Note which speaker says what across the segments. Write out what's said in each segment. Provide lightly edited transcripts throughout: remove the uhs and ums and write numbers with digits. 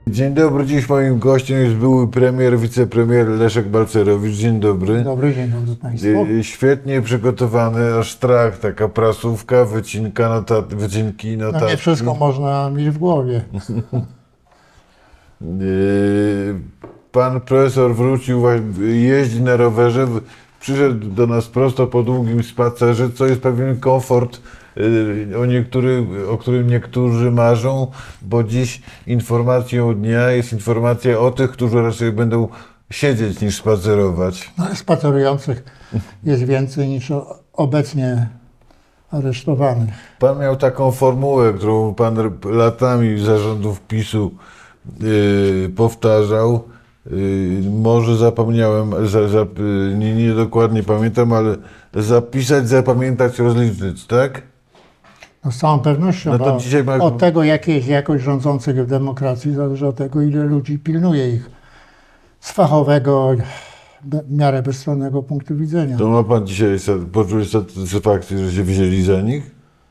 Speaker 1: Dzień dobry, dziś moim gościem jest były premier, wicepremier Leszek Balcerowicz. Dzień dobry.
Speaker 2: Dobry dzień Państwu.
Speaker 1: Świetnie przygotowany, aż strach, taka prasówka, wycinka, wycinki, notatki.
Speaker 2: No nie wszystko można mieć w głowie.
Speaker 1: Pan profesor wrócił, jeździ na rowerze, przyszedł do nas prosto po długim spacerze, co jest pewien komfort, o którym niektórzy marzą, bo dziś informacją dnia jest informacja o tych, którzy raczej będą siedzieć niż spacerować.
Speaker 2: No, spacerujących jest więcej niż obecnie aresztowanych.
Speaker 1: Pan miał taką formułę, którą pan latami zarządów PiS-u powtarzał. Może zapomniałem, nie dokładnie pamiętam, ale zapisać, zapamiętać, rozliczyć, tak?
Speaker 2: No z całą pewnością,
Speaker 1: no to dzisiaj
Speaker 2: od tego, jaka jest jakość rządzących w demokracji, zależy od tego, ile ludzi pilnuje ich z fachowego, w miarę bezstronnego punktu widzenia.
Speaker 1: To ma pan dzisiaj poczucie satysfakcji, że się wzięli za nich?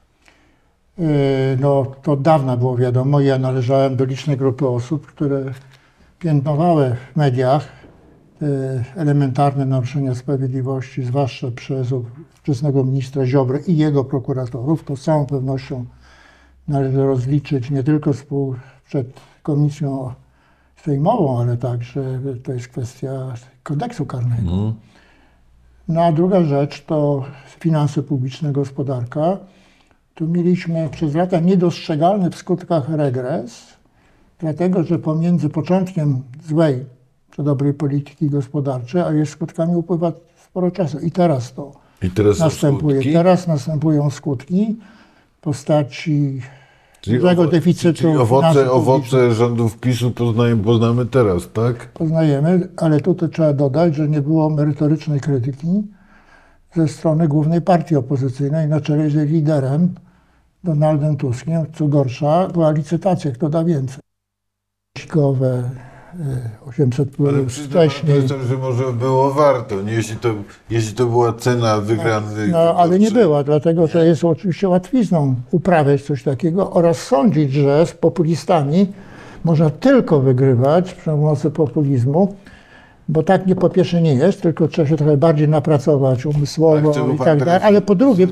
Speaker 2: No to od dawna było wiadomo. Ja należałem do licznej grupy osób, które piętnowały w mediach elementarne naruszenia sprawiedliwości, zwłaszcza przez ówczesnego ministra Ziobry i jego prokuratorów. To z całą pewnością należy rozliczyć nie tylko przed komisją sejmową, ale także to jest kwestia kodeksu karnego. No a druga rzecz to finanse publiczne, gospodarka. Tu mieliśmy przez lata niedostrzegalny w skutkach regres, dlatego że pomiędzy początkiem złej czy dobrej polityki gospodarczej, a jej skutkami upływa sporo czasu. I teraz to następuje. Teraz następują skutki w postaci dużego deficytu.
Speaker 1: Czyli owoce rządów PiS-u poznamy teraz, tak?
Speaker 2: Poznajemy, ale tutaj trzeba dodać, że nie było merytorycznej krytyki ze strony głównej partii opozycyjnej, na czele z jej liderem Donaldem Tuskiem. Co gorsza, była licytacja, kto da więcej. 800 plus wcześniej.
Speaker 1: Że może było warto, nie? Jeśli to była cena wygranej.
Speaker 2: No, ale nie była, dlatego że jest oczywiście łatwizną uprawiać coś takiego oraz sądzić, że z populistami można tylko wygrywać przy pomocy populizmu, bo tak nie po pierwsze nie jest, tylko trzeba się trochę bardziej napracować umysłowo i tak dalej, ale po drugie,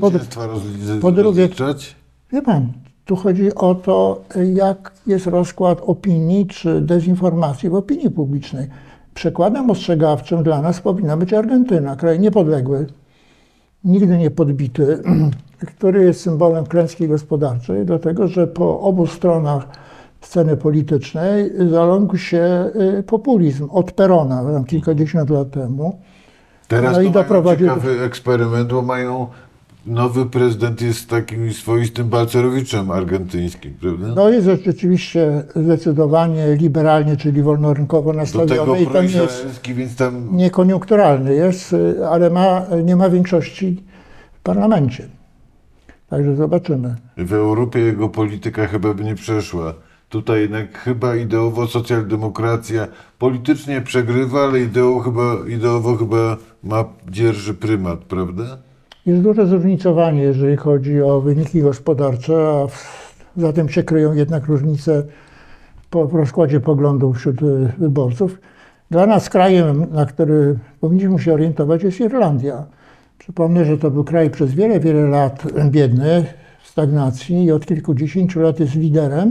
Speaker 2: wie pan, tu chodzi o to, jak jest rozkład opinii czy dezinformacji w opinii publicznej. Przykładem ostrzegawczym dla nas powinna być Argentyna, kraj niepodległy, nigdy nie podbity, który jest symbolem klęski gospodarczej, dlatego że po obu stronach sceny politycznej zaląkł się populizm od Perona tam kilkadziesiąt lat temu.
Speaker 1: Teraz no to mają ciekawy eksperyment, bo nowy prezydent jest takim swoistym Balcerowiczem argentyńskim, prawda?
Speaker 2: No jest rzeczywiście zdecydowanie liberalnie, czyli wolnorynkowo nastawiony i tam jest
Speaker 1: więc tam
Speaker 2: niekoniunkturalny jest, ale nie ma większości w parlamencie. Także zobaczymy.
Speaker 1: W Europie jego polityka chyba by nie przeszła. Tutaj jednak chyba ideowo socjaldemokracja politycznie przegrywa, ale ideowo chyba dzierży prymat, prawda?
Speaker 2: Jest duże zróżnicowanie, jeżeli chodzi o wyniki gospodarcze, a za tym się kryją jednak różnice w rozkładzie poglądów wśród wyborców. Dla nas krajem, na który powinniśmy się orientować, jest Irlandia. Przypomnę, że to był kraj przez wiele, wiele lat biedny, w stagnacji i od kilkudziesięciu lat jest liderem.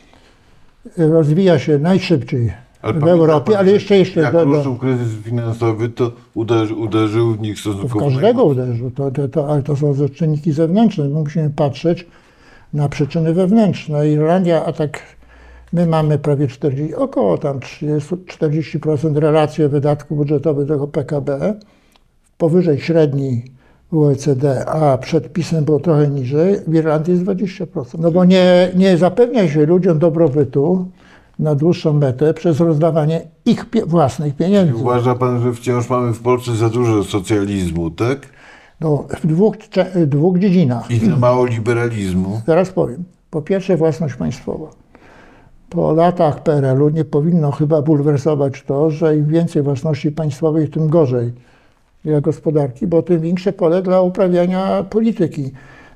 Speaker 2: Rozwija się najszybciej w Europie, ale jeszcze...
Speaker 1: Jak ruszył kryzys finansowy, to uderzył w nich stosunkowo.
Speaker 2: W każdego uderzył, ale to są czynniki zewnętrzne. My musimy patrzeć na przyczyny wewnętrzne. Irlandia, a tak my mamy prawie około tam 30-40% relacje wydatków budżetowych do PKB, powyżej średniej w OECD, a przed PiS-em było trochę niżej, w Irlandii jest 20%. No bo nie zapewnia się ludziom dobrobytu na dłuższą metę przez rozdawanie ich własnych pieniędzy.
Speaker 1: Uważa pan, że wciąż mamy w Polsce za dużo socjalizmu, tak?
Speaker 2: No, w dwóch dziedzinach.
Speaker 1: I za mało liberalizmu.
Speaker 2: Zaraz powiem. Po pierwsze własność państwowa. Po latach PRL-u nie powinno chyba bulwersować to, że im więcej własności państwowej, tym gorzej dla gospodarki, bo tym większe pole dla uprawiania polityki.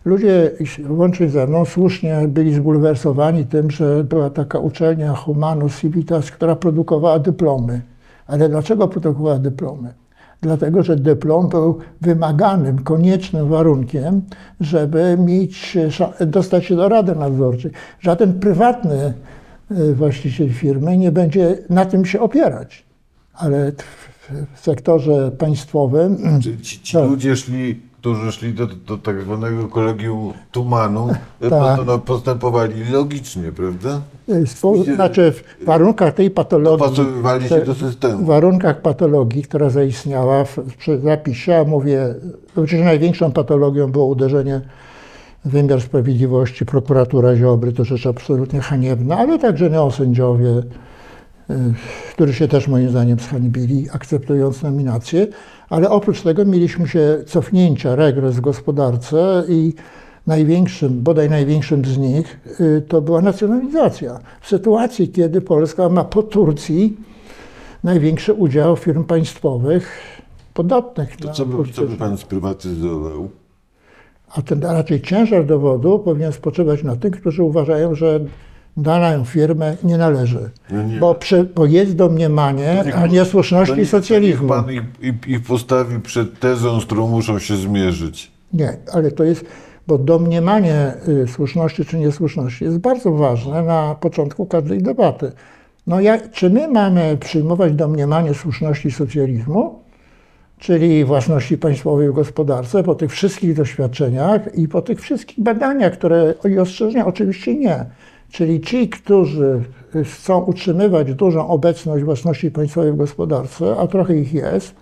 Speaker 2: ludzie, łącznie ze mną, słusznie byli zbulwersowani tym, że była taka uczelnia Humanus Civitas, która produkowała dyplomy. Ale dlaczego produkowała dyplomy? Dlatego, że dyplom był wymaganym, koniecznym warunkiem, żeby dostać się do Rady Nadzorczej. Żaden prywatny właściciel firmy nie będzie na tym się opierać. Ale w sektorze państwowym...
Speaker 1: Ci ludzie którzy szli do tak zwanego kolegium Thumanu, postępowali logicznie, prawda?
Speaker 2: Znaczy w warunkach tej patologii...
Speaker 1: Dopasowywali się do systemu.
Speaker 2: W warunkach patologii, która zaistniała przy zapisie, ja mówię, oczywiście największą patologią było uderzenie w wymiar sprawiedliwości, prokuratura Ziobry, to rzecz absolutnie haniebna, ale także neosędziowie, którzy się też moim zdaniem zhańbili, akceptując nominację. Ale oprócz tego mieliśmy się cofnięcia, regres w gospodarce i bodaj największym z nich to była nacjonalizacja. W sytuacji, kiedy Polska ma po Turcji największy udział firm państwowych podatnych.
Speaker 1: To co by pan sprywatyzował?
Speaker 2: A ten raczej ciężar dowodu powinien spoczywać na tych, którzy uważają, że daną firmę nie należy.
Speaker 1: No nie.
Speaker 2: Bo jest domniemanie o niesłuszności socjalizmu.
Speaker 1: Pan ich postawi przed tezą, z którą muszą się zmierzyć.
Speaker 2: Nie, ale to jest, bo domniemanie słuszności czy niesłuszności jest bardzo ważne na początku każdej debaty. No czy my mamy przyjmować domniemanie słuszności socjalizmu, czyli własności państwowej w gospodarce, po tych wszystkich doświadczeniach i po tych wszystkich badaniach, i ostrzeżenia? Oczywiście nie. Czyli ci, którzy chcą utrzymywać dużą obecność własności państwowej w gospodarce, a trochę ich jest,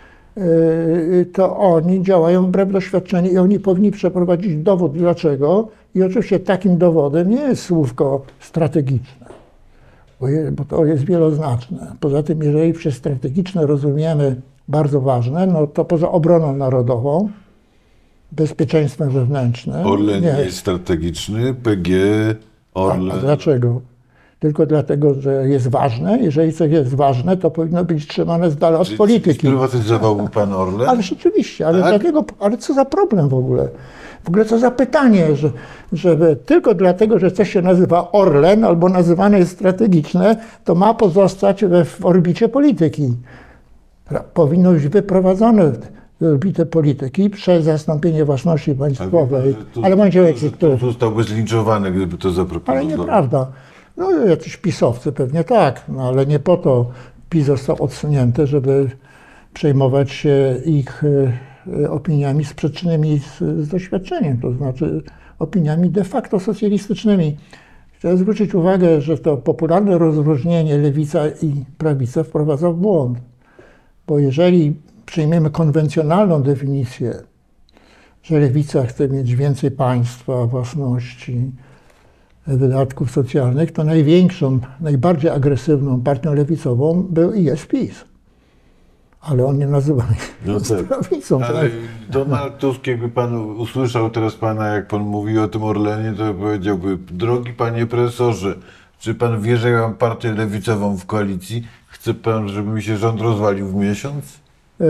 Speaker 2: to oni działają wbrew doświadczeniu i oni powinni przeprowadzić dowód dlaczego. I oczywiście takim dowodem nie jest słówko strategiczne, bo to jest wieloznaczne. Poza tym, jeżeli przez strategiczne rozumiemy bardzo ważne, no to poza obroną narodową, bezpieczeństwem wewnętrznym...
Speaker 1: Orlen nie jest strategiczny, PG... Orlen.
Speaker 2: A dlaczego? Tylko dlatego, że jest ważne. Jeżeli coś jest ważne, to powinno być trzymane z dala od polityki.
Speaker 1: Sprywatyzowałby pan Orlen?
Speaker 2: Ale rzeczywiście, ale
Speaker 1: tak?
Speaker 2: dlatego, ale co za problem w ogóle? W ogóle co za pytanie, żeby tylko dlatego, że coś się nazywa Orlen albo nazywane jest strategiczne, to ma pozostać w orbicie polityki. Powinno być wyprowadzone z orbity polityki przez zastąpienie własności państwowej. Ale będzie
Speaker 1: to zostałby zlinczowany, gdyby to zaproponował.
Speaker 2: Ale nieprawda. No jacyś pisowcy pewnie tak, no ale nie po to PiS został odsunięty, żeby przejmować się ich opiniami sprzecznymi z doświadczeniem, to znaczy opiniami de facto socjalistycznymi. Chcę zwrócić uwagę, że to popularne rozróżnienie lewica i prawica wprowadza w błąd. Bo jeżeli przyjmiemy konwencjonalną definicję, że lewica chce mieć więcej państwa, własności, wydatków socjalnych, to największą, najbardziej agresywną partią lewicową był i jest PiS. Ale on nie nazywa prawicą.
Speaker 1: Ale Donald Tusk, jakby pan usłyszał teraz pana, jak pan mówi o tym Orlenie, to powiedziałby: drogi panie profesorze, czy pan wie, że ja mam partię lewicową w koalicji? Chce pan, żeby mi się rząd rozwalił w miesiąc?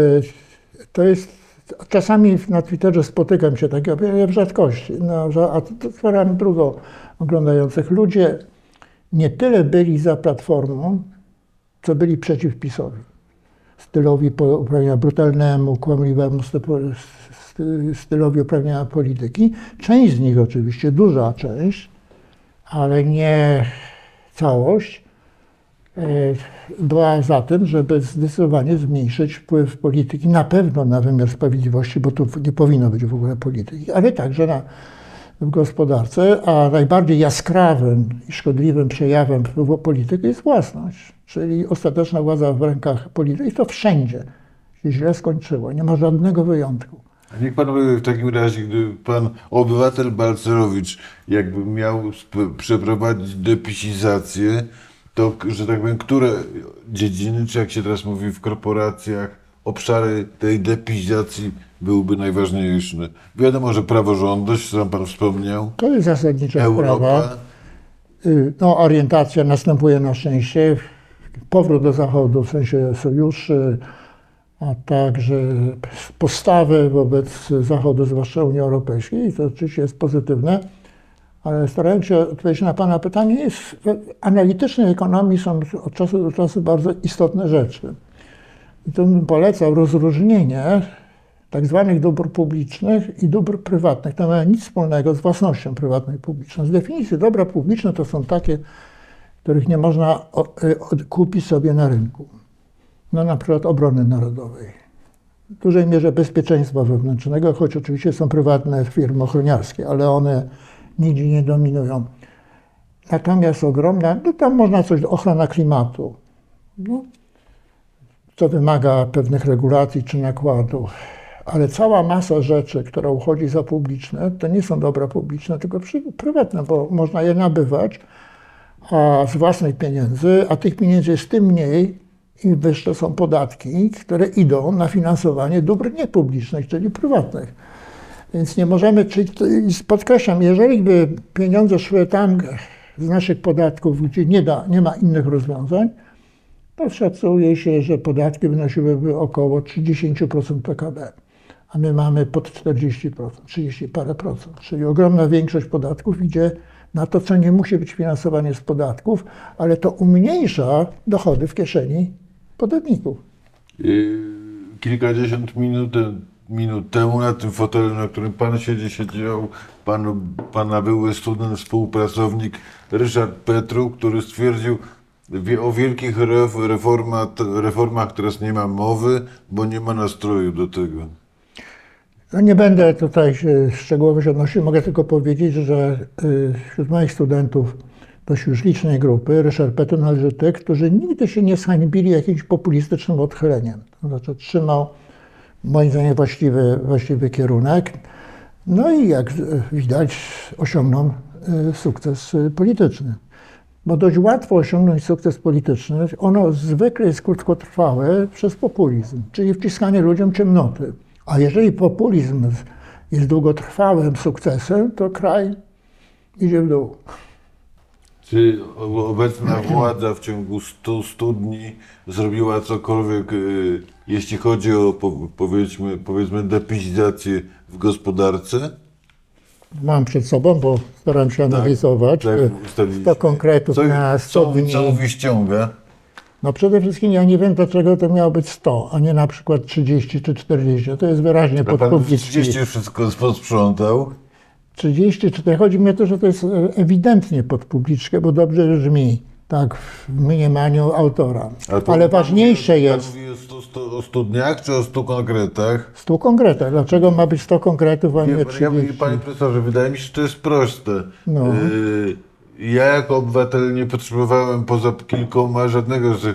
Speaker 2: To jest, czasami na Twitterze spotykam się takiego, w rzadkości, a to stwaram drugo oglądających. Ludzie nie tyle byli za Platformą, co byli przeciw PiS-owi. Stylowi uprawiania brutalnemu, kłamliwemu stylowi uprawiania polityki. Część z nich oczywiście, duża część, ale nie całość, była za tym, żeby zdecydowanie zmniejszyć wpływ polityki na pewno na wymiar sprawiedliwości, bo tu nie powinno być w ogóle polityki, ale także w gospodarce, a najbardziej jaskrawym i szkodliwym przejawem wpływu polityki jest własność, czyli ostateczna władza w rękach polityki. I to wszędzie się źle skończyło, nie ma żadnego wyjątku.
Speaker 1: A niech pan powie w takim razie, gdyby pan obywatel Balcerowicz jakby miał przeprowadzić depisizację, to, że tak powiem, które dziedziny, czy jak się teraz mówi w korporacjach, obszary tej depisizacji byłyby najważniejsze? Wiadomo, że praworządność, co pan wspomniał.
Speaker 2: To jest zasadnicza
Speaker 1: Europa.
Speaker 2: sprawa. No, orientacja następuje na szczęście. Powrót do Zachodu w sensie sojuszy, a także postawy wobec Zachodu, zwłaszcza Unii Europejskiej. To oczywiście jest pozytywne, ale starając się odpowiedzieć na Pana pytanie, w analitycznej ekonomii są od czasu do czasu bardzo istotne rzeczy. I tu bym polecał rozróżnienie tak zwanych dóbr publicznych i dóbr prywatnych. To nie ma nic wspólnego z własnością prywatną i publiczną. Z definicji dobra publiczne to są takie, których nie można kupić sobie na rynku. No na przykład obrony narodowej. W dużej mierze bezpieczeństwa wewnętrznego, choć oczywiście są prywatne firmy ochroniarskie, ale one nigdzie nie dominują. Natomiast ogromna, no tam można coś, ochrona klimatu, no, co wymaga pewnych regulacji czy nakładów. Ale cała masa rzeczy, która uchodzi za publiczne, to nie są dobra publiczne, tylko prywatne, bo można je nabywać z własnych pieniędzy, a tych pieniędzy jest tym mniej, im wyższe są podatki, które idą na finansowanie dóbr niepublicznych, czyli prywatnych. Więc nie możemy, czyli podkreślam, jeżeli by pieniądze szły tam z naszych podatków, gdzie nie ma innych rozwiązań, to szacuje się, że podatki wynosiłyby około 30% PKB, a my mamy pod 40%, 30 parę procent, czyli ogromna większość podatków idzie na to, co nie musi być finansowane z podatków, ale to umniejsza dochody w kieszeni podatników.
Speaker 1: Kilkadziesiąt minut temu na tym fotelu, na którym pan siedzi, siedział pana były student, współpracownik Ryszard Petru, który stwierdził o wielkich reformach teraz nie ma mowy, bo nie ma nastroju do tego.
Speaker 2: No nie będę tutaj się szczegółowo się odnosił, mogę tylko powiedzieć, że wśród moich studentów dość już licznej grupy Ryszard Petru należy tych, którzy nigdy się nie zhańbili jakimś populistycznym odchyleniem. To znaczy trzymał moim zdaniem właściwy kierunek. No i jak widać osiągnął sukces polityczny. Bo dość łatwo osiągnąć sukces polityczny, ono zwykle jest krótkotrwałe przez populizm, czyli wciskanie ludziom ciemnoty. A jeżeli populizm jest długotrwałym sukcesem, to kraj idzie w dół.
Speaker 1: Czy obecna władza w ciągu 100 dni zrobiła cokolwiek, jeśli chodzi o powiedzmy depizizację w gospodarce?
Speaker 2: Mam przed sobą, bo staram się analizować.
Speaker 1: Tak,
Speaker 2: 100 konkretów na 100 dni.
Speaker 1: Co mówi ściąga?
Speaker 2: No przede wszystkim ja nie wiem, dlaczego to miało być 100, a nie na przykład 30 czy 40. To jest wyraźnie pod publiczki.
Speaker 1: 30 wszystko posprzątał?
Speaker 2: 34. Chodzi mi o to, że to jest ewidentnie pod publiczkę, bo dobrze brzmi, tak, w mniemaniu autora. Ale ważniejsze jest...
Speaker 1: Pan mówi o 100 dniach czy o 100 konkretach?
Speaker 2: 100 konkretach. Dlaczego ma być 100 konkretów, a nie 30?
Speaker 1: Panie profesorze, wydaje mi się, że to jest proste.
Speaker 2: No.
Speaker 1: Ja jako obywatel nie potrzebowałem poza kilkoma żadnego z tych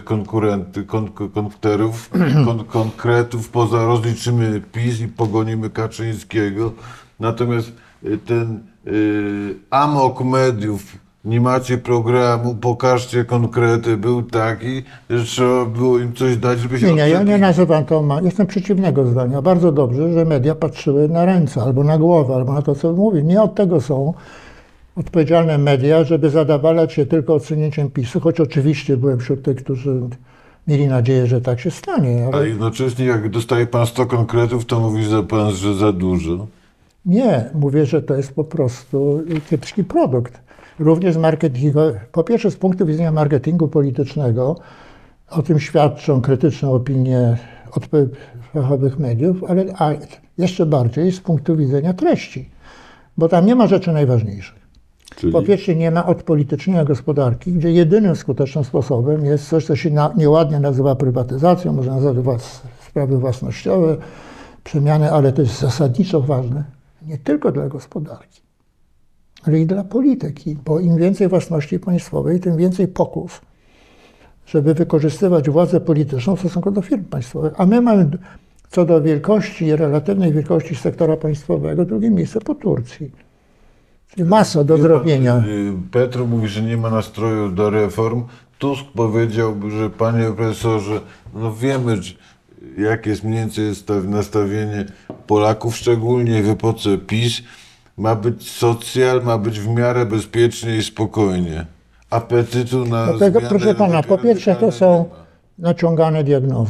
Speaker 1: konkretów, poza rozliczymy PiS i pogonimy Kaczyńskiego. Natomiast ten amok mediów, nie macie programu, pokażcie konkrety, był taki, że trzeba było im coś dać, żeby się...
Speaker 2: Nie, ja nie nazywam to, jestem przeciwnego zdania. Bardzo dobrze, że media patrzyły na ręce, albo na głowę, albo na to, co mówię. Nie od tego są odpowiedzialne media, żeby zadawalać się tylko odsunięciem PiS-u, choć oczywiście byłem wśród tych, którzy mieli nadzieję, że tak się stanie.
Speaker 1: Ale jednocześnie jak dostaje pan 100 konkretów, to mówi pan, że za dużo.
Speaker 2: Nie, mówię, że to jest po prostu kiepski produkt. Również marketingu, po pierwsze z punktu widzenia marketingu politycznego, o tym świadczą krytyczne opinie od fachowych mediów, ale jeszcze bardziej z punktu widzenia treści, bo tam nie ma rzeczy najważniejszych.
Speaker 1: Czyli?
Speaker 2: Po pierwsze nie ma odpolitycznienia gospodarki, gdzie jedynym skutecznym sposobem jest coś, co się nieładnie nazywa prywatyzacją, można nazywać sprawy własnościowe, przemiany, ale to jest zasadniczo ważne nie tylko dla gospodarki, ale i dla polityki, bo im więcej własności państwowej, tym więcej pokus, żeby wykorzystywać władzę polityczną w stosunku do firm państwowych. A my mamy co do wielkości, relatywnej wielkości sektora państwowego, drugie miejsce po Turcji. Czyli masa do zrobienia.
Speaker 1: Petru mówi, że nie ma nastroju do reform. Tusk powiedział, że panie profesorze, no wiemy, jakie jest mniej więcej nastawienie Polaków, szczególnie w epoce PiS. Ma być socjal, ma być w miarę bezpiecznie i spokojnie. Apetytu na
Speaker 2: Dlatego, proszę pana, po pierwsze to są naciągane diagnozy.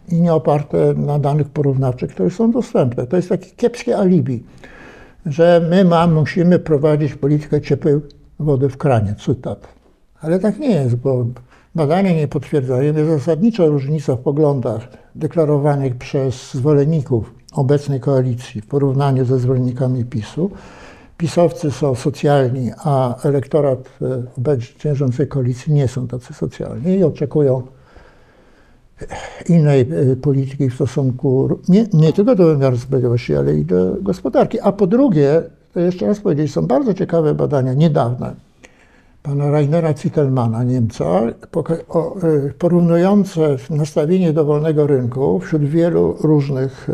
Speaker 2: i nie oparte na danych porównawczych, które są dostępne. To jest takie kiepskie alibi, że my musimy prowadzić politykę ciepłej wody w kranie, cytat. Ale tak nie jest, bo badania nie potwierdzają, jest zasadnicza różnica w poglądach deklarowanych przez zwolenników obecnej koalicji w porównaniu ze zwolennikami PiS-u. PiS-owcy są socjalni, a elektorat obecnie rządzącej koalicji nie są tacy socjalni i oczekują innej polityki w stosunku nie tylko do wymiaru sprawiedliwości, ale i do gospodarki. A po drugie, to jeszcze raz powiedzieć, są bardzo ciekawe badania niedawne pana Rainera Zitelmana, Niemca, porównujące nastawienie do wolnego rynku wśród wielu różnych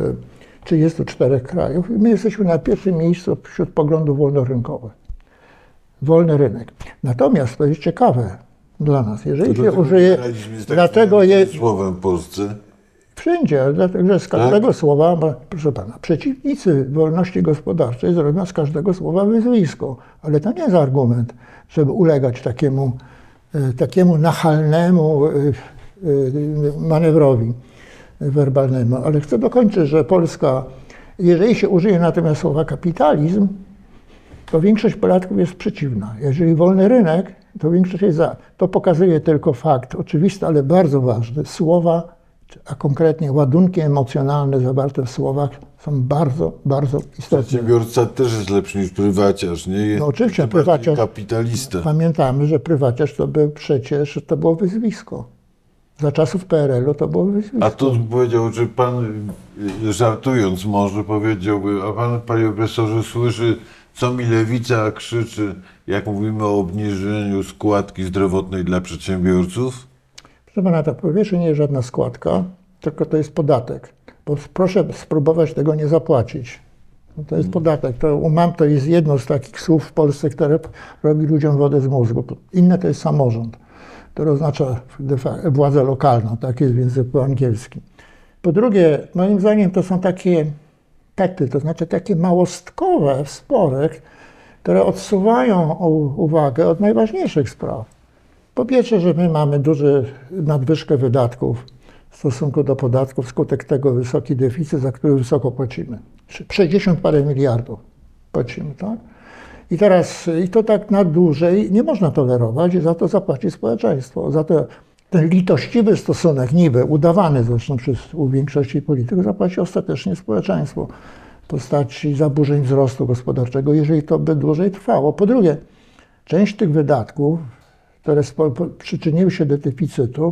Speaker 2: 34 krajów. I my jesteśmy na pierwszym miejscu wśród poglądów wolnorynkowych. Wolny rynek. Natomiast to jest ciekawe dla nas, jeżeli się użyje, dlatego jest
Speaker 1: słowem w Polsce.
Speaker 2: Wszędzie, dlatego że z każdego słowa, proszę pana, przeciwnicy wolności gospodarczej zrobią z każdego słowa wyzwisko. Ale to nie jest argument, żeby ulegać takiemu nachalnemu manewrowi werbalnemu. Ale chcę dokończyć, że Polska, jeżeli się użyje natomiast słowa kapitalizm, to większość Polaków jest przeciwna. Jeżeli wolny rynek, to większość jest za. To pokazuje tylko fakt oczywisty, ale bardzo ważny. Słowa, a konkretnie ładunki emocjonalne zawarte w słowach są bardzo, bardzo istotne.
Speaker 1: Przedsiębiorca też jest lepszy niż prywaciarz, nie? Jest
Speaker 2: no oczywiście, prywaciarz.
Speaker 1: Kapitalista.
Speaker 2: Pamiętamy, że prywaciarz to był przecież, to było wyzwisko. Za czasów PRL-u to było wyzwisko.
Speaker 1: A tu powiedział, że pan, żartując może, powiedziałby, a pan, panie profesorze, słyszy, co mi lewica krzyczy, jak mówimy o obniżeniu składki zdrowotnej dla przedsiębiorców?
Speaker 2: Proszę pana, to po pierwsze nie jest żadna składka, tylko to jest podatek. Bo proszę spróbować tego nie zapłacić. To jest podatek. To jest jedno z takich słów w Polsce, które robi ludziom wodę z mózgu. Inne to jest samorząd, to oznacza władzę lokalną, tak jest w języku angielskim. Po drugie, moim zdaniem to są takie pety, to znaczy takie małostkowe spory, które odsuwają uwagę od najważniejszych spraw. Po pierwsze, że my mamy dużą nadwyżkę wydatków w stosunku do podatków, wskutek tego wysoki deficyt, za który wysoko płacimy. 60 parę miliardów płacimy, tak? I to tak na dłużej nie można tolerować i za to zapłaci społeczeństwo. Za to ten litościwy stosunek, niby udawany zresztą u większości polityków, zapłaci ostatecznie społeczeństwo w postaci zaburzeń wzrostu gospodarczego, jeżeli to by dłużej trwało. Po drugie, część tych wydatków, które przyczyniły się do deficytu,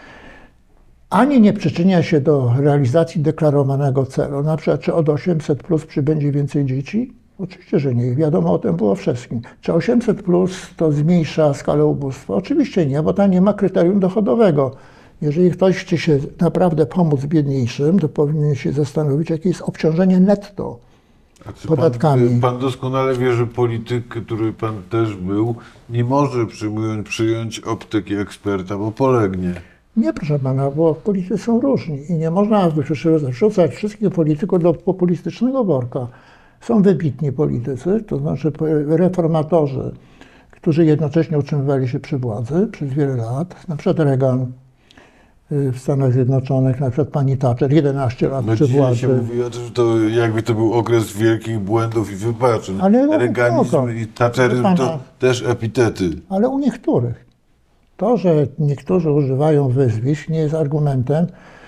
Speaker 2: ani nie przyczynia się do realizacji deklarowanego celu. Na przykład, czy od 800 plus przybędzie więcej dzieci? Oczywiście, że nie. Wiadomo o tym było wszystkim. Czy 800 plus to zmniejsza skalę ubóstwa? Oczywiście nie, bo tam nie ma kryterium dochodowego. Jeżeli ktoś chce się naprawdę pomóc biedniejszym, to powinien się zastanowić, jakie jest obciążenie netto podatkami.
Speaker 1: Pan doskonale wie, że polityk, który pan też był, nie może przyjąć optyki eksperta, bo polegnie.
Speaker 2: Nie, proszę pana, bo politycy są różni i nie można wrzucać wszystkich polityków do populistycznego worka. Są wybitni politycy, to znaczy reformatorzy, którzy jednocześnie utrzymywali się przy władzy przez wiele lat. Na przykład Reagan w Stanach Zjednoczonych, na przykład pani Thatcher, 11 lat przy władzy.
Speaker 1: Się mówi o tym, że to jakby to był okres wielkich błędów i wypaczeń. Reaganizm i Thatcheryzm to też epitety.
Speaker 2: Ale u niektórych. To, że niektórzy używają wyzwisk, nie jest argumentem,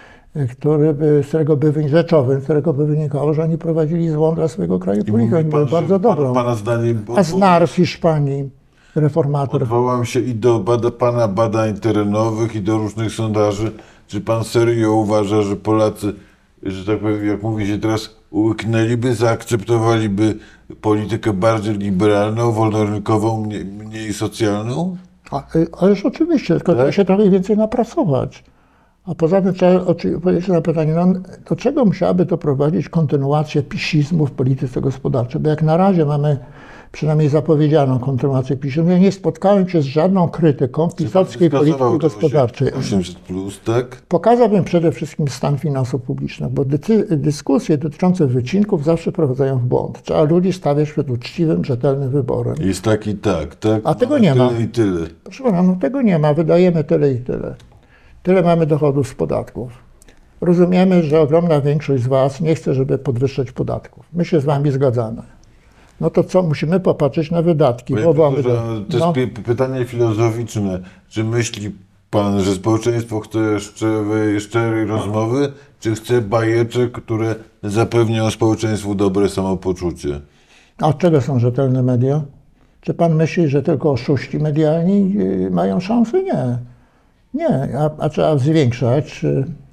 Speaker 2: z którego by wynikało, że oni prowadzili złą dla swojego kraju politykę. Oni byli bardzo dobrą.
Speaker 1: Pana zdaniem,
Speaker 2: Aznar w Hiszpanii, reformator.
Speaker 1: Odwołam się i do pana badań terenowych, i do różnych sondaży. Czy pan serio uważa, że Polacy, że tak powiem, jak mówi się teraz, łyknęliby, zaakceptowaliby politykę bardziej liberalną, wolnorynkową, mniej socjalną?
Speaker 2: Ależ oczywiście, tylko trzeba się trochę więcej napracować. A poza tym trzeba odpowiedzieć na pytanie, do czego musiałaby doprowadzić kontynuację pisizmu w polityce gospodarczej? Bo jak na razie mamy przynajmniej zapowiedzianą kontynuację pisizmu. Ja nie spotkałem się z żadną krytyką pisowskiej polityki gospodarczej.
Speaker 1: 800 plus, tak?
Speaker 2: Pokazałbym przede wszystkim stan finansów publicznych, bo dyskusje dotyczące wycinków zawsze prowadzają w błąd. Trzeba ludzi stawiać przed uczciwym, rzetelnym wyborem.
Speaker 1: Jest taki tak.
Speaker 2: A tego nie ma.
Speaker 1: Tyle i tyle.
Speaker 2: Proszę pana, tego nie ma. Wydajemy tyle i tyle. Tyle mamy dochodów z podatków. Rozumiemy, że ogromna większość z Was nie chce, żeby podwyższać podatków. My się z Wami zgadzamy. No to co? Musimy popatrzeć na wydatki.
Speaker 1: To jest pytanie filozoficzne. Czy myśli pan, że społeczeństwo chce szczerej rozmowy, czy chce bajeczek, które zapewnią społeczeństwu dobre samopoczucie?
Speaker 2: A od czego są rzetelne media? Czy pan myśli, że tylko oszuści medialni mają szansę? Nie. Nie, a trzeba zwiększać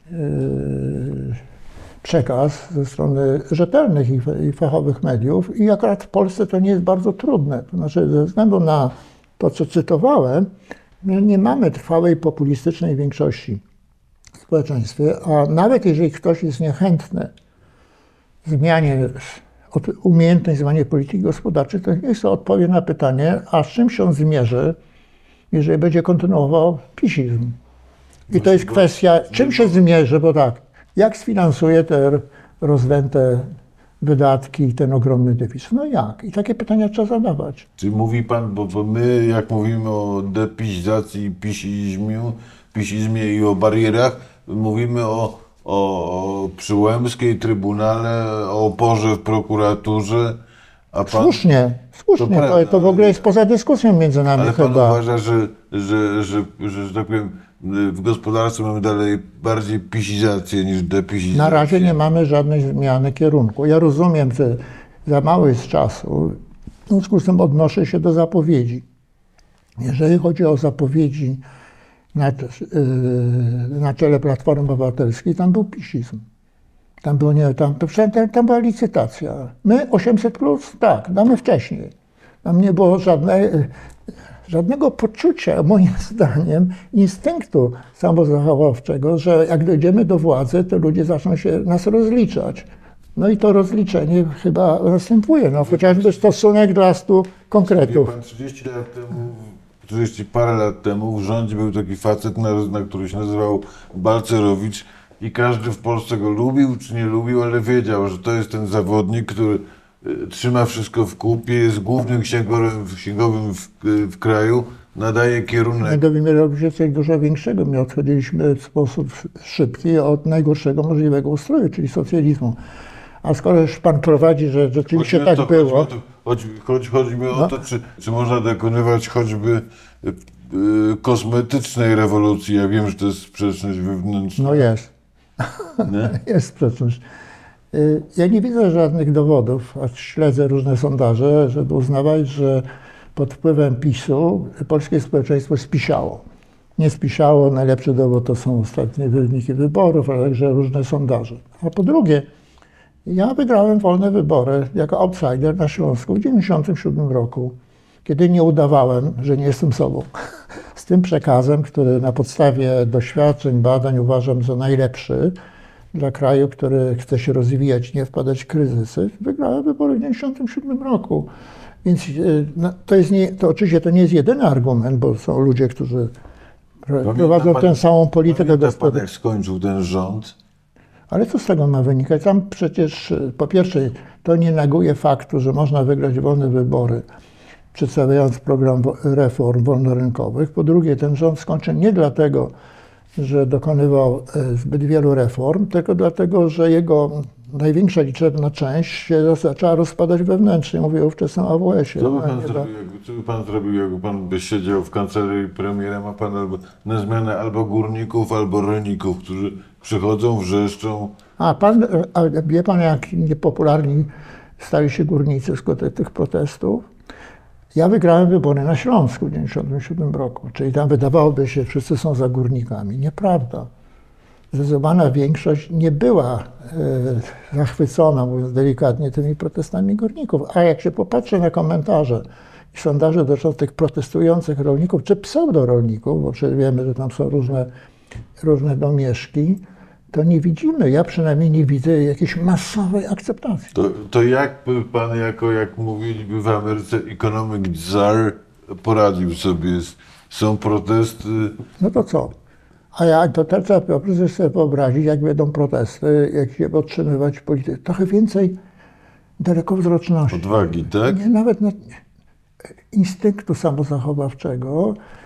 Speaker 2: przekaz ze strony rzetelnych i fachowych mediów i akurat w Polsce to nie jest bardzo trudne. To znaczy ze względu na to, co cytowałem, nie mamy trwałej populistycznej większości w społeczeństwie, a nawet jeżeli ktoś jest niechętny zmianie, umiejętnej zmianie polityki gospodarczej, to niech sobie odpowie na pytanie, a z czym się zmierzy, jeżeli będzie kontynuował pisizm. I to jest kwestia, czym się zmierzy, bo tak, jak sfinansuje te rozdęte wydatki, ten ogromny deficyt? No jak? I takie pytania trzeba zadawać.
Speaker 1: Czy mówi pan, bo my jak mówimy o depisizacji, pisizmie i o barierach, mówimy o Przyłębskiej, Trybunale, o oporze w prokuraturze, a pan...
Speaker 2: Słusznie, to w ogóle jest poza dyskusją między nami
Speaker 1: ale
Speaker 2: chyba.
Speaker 1: Ale pan uważa, że tak powiem, w gospodarce mamy dalej bardziej pisizację niż depisizację?
Speaker 2: Na razie nie mamy żadnej zmiany kierunku. Ja rozumiem, że za mało jest czasu. W związku z tym odnoszę się do zapowiedzi. Jeżeli chodzi o zapowiedzi na czele Platformy Obywatelskiej, tam był pisizm. Tam była licytacja. My 800+, tak, damy wcześniej. Tam nie było żadnego poczucia, moim zdaniem, instynktu samozachowawczego, że jak dojdziemy do władzy, to ludzie zaczną się nas rozliczać. No i to rozliczenie chyba następuje, no chociażby stosunek dla 100 konkretów.
Speaker 1: Wie pan, 30 parę lat temu w rządzie był taki facet, który się nazywał Balcerowicz i każdy w Polsce go lubił czy nie lubił, ale wiedział, że to jest ten zawodnik, który trzyma wszystko w kupie, jest głównym księgowym w kraju, nadaje kierunek.
Speaker 2: My dowiemy robić coś dużo większego. My odchodziliśmy w sposób szybki od najgorszego możliwego ustroju, czyli socjalizmu. A skoro już pan prowadzi, że rzeczywiście tak było...
Speaker 1: Chodzi mi o to, czy można dokonywać choćby kosmetycznej rewolucji. Ja wiem, że to jest sprzeczność wewnętrzna.
Speaker 2: No jest. Jest sprzeczność. Ja nie widzę żadnych dowodów, a śledzę różne sondaże, żeby uznawać, że pod wpływem PiS-u polskie społeczeństwo spisiało. Nie spisiało, najlepszy dowód to są ostatnie wyniki wyborów, ale także różne sondaże. A po drugie, ja wygrałem wolne wybory jako outsider na Śląsku w 1997 roku, kiedy nie udawałem, że nie jestem sobą. Z tym przekazem, który na podstawie doświadczeń, badań uważam za najlepszy dla kraju, który chce się rozwijać, nie wpadać w kryzysy, wygrałem wybory w 1997 roku. Więc to oczywiście to nie jest jedyny argument, bo są ludzie, którzy prowadzą tę samą politykę gospodarczą.
Speaker 1: Jak skończył ten rząd?
Speaker 2: Ale co z tego ma wynikać? Tam przecież, po pierwsze, to nie neguje faktu, że można wygrać wolne wybory, przedstawiając program reform wolnorynkowych. Po drugie, ten rząd skończył nie dlatego, że dokonywał zbyt wielu reform, tylko dlatego, że jego największa liczebna część się zaczęła rozpadać wewnętrznie. Mówię o ówczesnym AWS-ie.
Speaker 1: Co by pan zrobił, jakby pan by siedział w kancelarii premiera, ma pan na zmianę albo górników, albo rolników, którzy przychodzą, wrzeszczą?
Speaker 2: A wie pan, jak niepopularni stali się górnicy wskutek tych protestów? Ja wygrałem wybory na Śląsku w 1997 roku, czyli tam wydawałoby się, że wszyscy są za górnikami. Nieprawda. Zdecydowana większość nie była zachwycona, mówiąc delikatnie, tymi protestami górników. A jak się popatrzy na komentarze i sondaże dotyczące tych protestujących rolników, czy pseudorolników, bo przecież wiemy, że tam są różne domieszki, to nie widzimy, ja przynajmniej nie widzę jakiejś masowej akceptacji.
Speaker 1: To jak pan, jak mówiliby w Ameryce, economic czar poradził sobie? Są protesty?
Speaker 2: No to co? A ja to też trzeba sobie wyobrazić, jak będą protesty, jak się podtrzymywać politykę. Trochę więcej dalekowzroczności.
Speaker 1: Odwagi, tak?
Speaker 2: Nie, nawet instynktu samozachowawczego.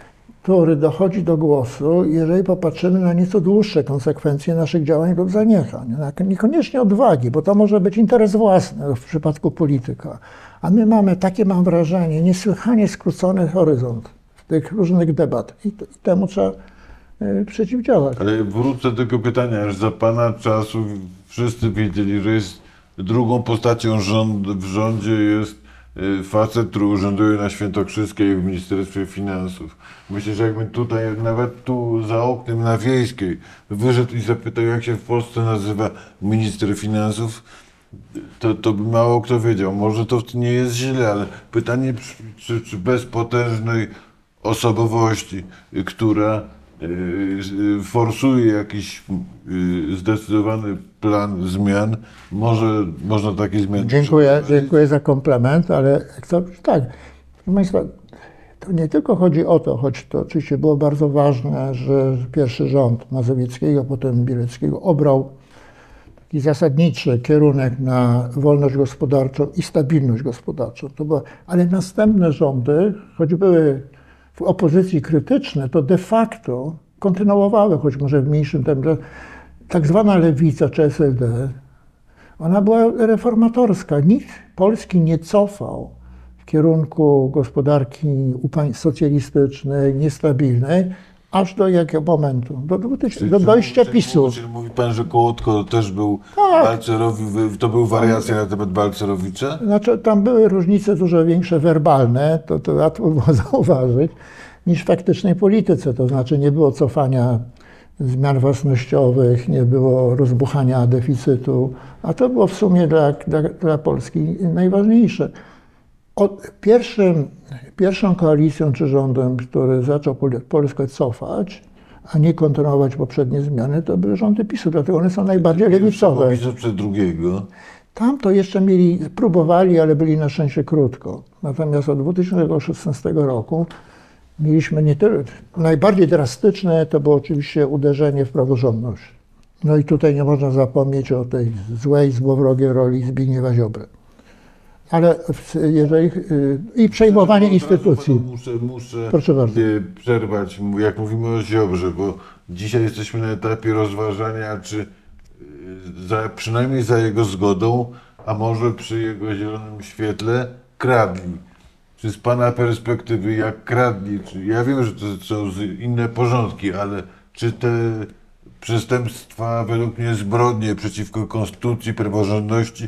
Speaker 2: który dochodzi do głosu, jeżeli popatrzymy na nieco dłuższe konsekwencje naszych działań lub zaniechań. Niekoniecznie odwagi, bo to może być interes własny w przypadku polityka. A my mamy takie, mam wrażenie, niesłychanie skrócony horyzont tych różnych debat i temu trzeba przeciwdziałać.
Speaker 1: Ale wrócę do tego pytania, że za pana czasów wszyscy wiedzieli, że jest drugą postacią w rządzie jest facet, który urzęduje na Świętokrzyskiej w Ministerstwie Finansów. Myślę, że jakbym tutaj, nawet tu za oknem na Wiejskiej, wyszedł i zapytał, jak się w Polsce nazywa minister finansów, to by mało kto wiedział. Może to nie jest źle, ale pytanie, czy bez potężnej osobowości, która forsuje jakiś zdecydowany plan zmian, można takie zmiany
Speaker 2: Dziękuję za komplement, ale tak, proszę Państwa, to nie tylko chodzi o to, choć to oczywiście było bardzo ważne, że pierwszy rząd Mazowieckiego, potem Bieleckiego obrał taki zasadniczy kierunek na wolność gospodarczą i stabilność gospodarczą. Ale następne rządy, choć były w opozycji krytyczne, to de facto kontynuowały, choć może w mniejszym tempie, tak zwana lewica czy SLD. Ona była reformatorska. Nikt Polski nie cofał w kierunku gospodarki socjalistycznej, niestabilnej, aż do jakiego momentu? Do dojścia PiS-u.
Speaker 1: Czyli mówi pan, że Kołotko też był to był wariacja na temat Balcerowicza?
Speaker 2: Znaczy, tam były różnice dużo większe werbalne, to łatwo było zauważyć, niż w faktycznej polityce. To znaczy nie było cofania zmian własnościowych, nie było rozbuchania deficytu, a to było w sumie dla Polski najważniejsze. Pierwszą koalicją czy rządem, który zaczął Polskę cofać, a nie kontynuować poprzednie zmiany, to były rządy PiS-u, dlatego one są najbardziej lewicowe.
Speaker 1: PiS-u przed drugiego.
Speaker 2: Tam to jeszcze próbowali, ale byli na szczęście krótko. Natomiast od 2016 roku mieliśmy najbardziej drastyczne to było oczywiście uderzenie w praworządność. No i tutaj nie można zapomnieć o tej złej, złowrogiej roli Zbigniewa Ziobry. Ale i przejmowanie instytucji.
Speaker 1: Muszę
Speaker 2: Proszę bardzo.
Speaker 1: przerwać, jak mówimy o Ziobrze, bo dzisiaj jesteśmy na etapie rozważania, czy przynajmniej za jego zgodą, a może przy jego zielonym świetle kradli. Czy z pana perspektywy jak kradli, ja wiem, że to są inne porządki, ale czy te przestępstwa, według mnie zbrodnie przeciwko konstytucji, praworządności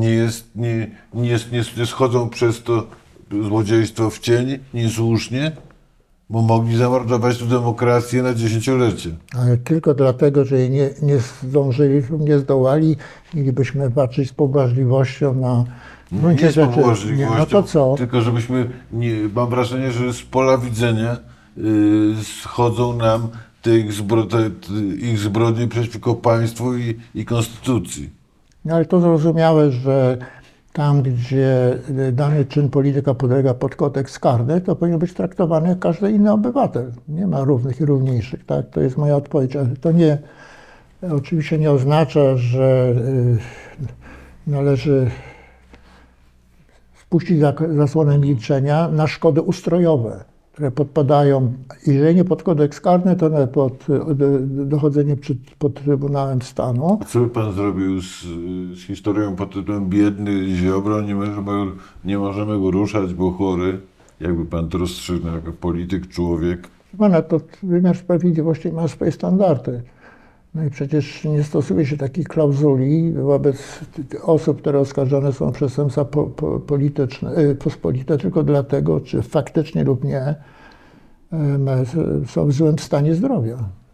Speaker 1: nie schodzą przez to złodziejstwo w cień, niesłusznie, bo mogli zamordować tu demokrację na dziesięciolecie.
Speaker 2: Ale tylko dlatego, że jej nie zdążyli, nie zdołali, mielibyśmy patrzeć z pobłażliwością na
Speaker 1: Nie z pobłażliwością,
Speaker 2: no to co?
Speaker 1: tylko żebyśmy, mam wrażenie, że z pola widzenia schodzą nam ich zbrodnie przeciwko państwu i konstytucji.
Speaker 2: No ale to zrozumiałe, że tam, gdzie dany czyn polityka podlega pod kodeks karny, to powinien być traktowany jak każdy inny obywatel. Nie ma równych i równiejszych, tak? To jest moja odpowiedź, ale to oczywiście nie oznacza, że należy spuścić zasłonę milczenia na szkody ustrojowe, które podpadają, jeżeli nie pod kodeks karny, to pod dochodzenie pod Trybunałem Stanu.
Speaker 1: A co by pan zrobił z historią pod tytułem biedny Ziobro, nie możemy go ruszać, bo chory? Jakby pan to rozstrzygnął jako polityk, człowiek?
Speaker 2: Pana, to wymiar sprawiedliwości ma swoje standardy. No i przecież nie stosuje się takich klauzuli wobec osób, które oskarżone są o przestępstwa pospolite, tylko dlatego, czy faktycznie lub nie są w złym stanie zdrowia.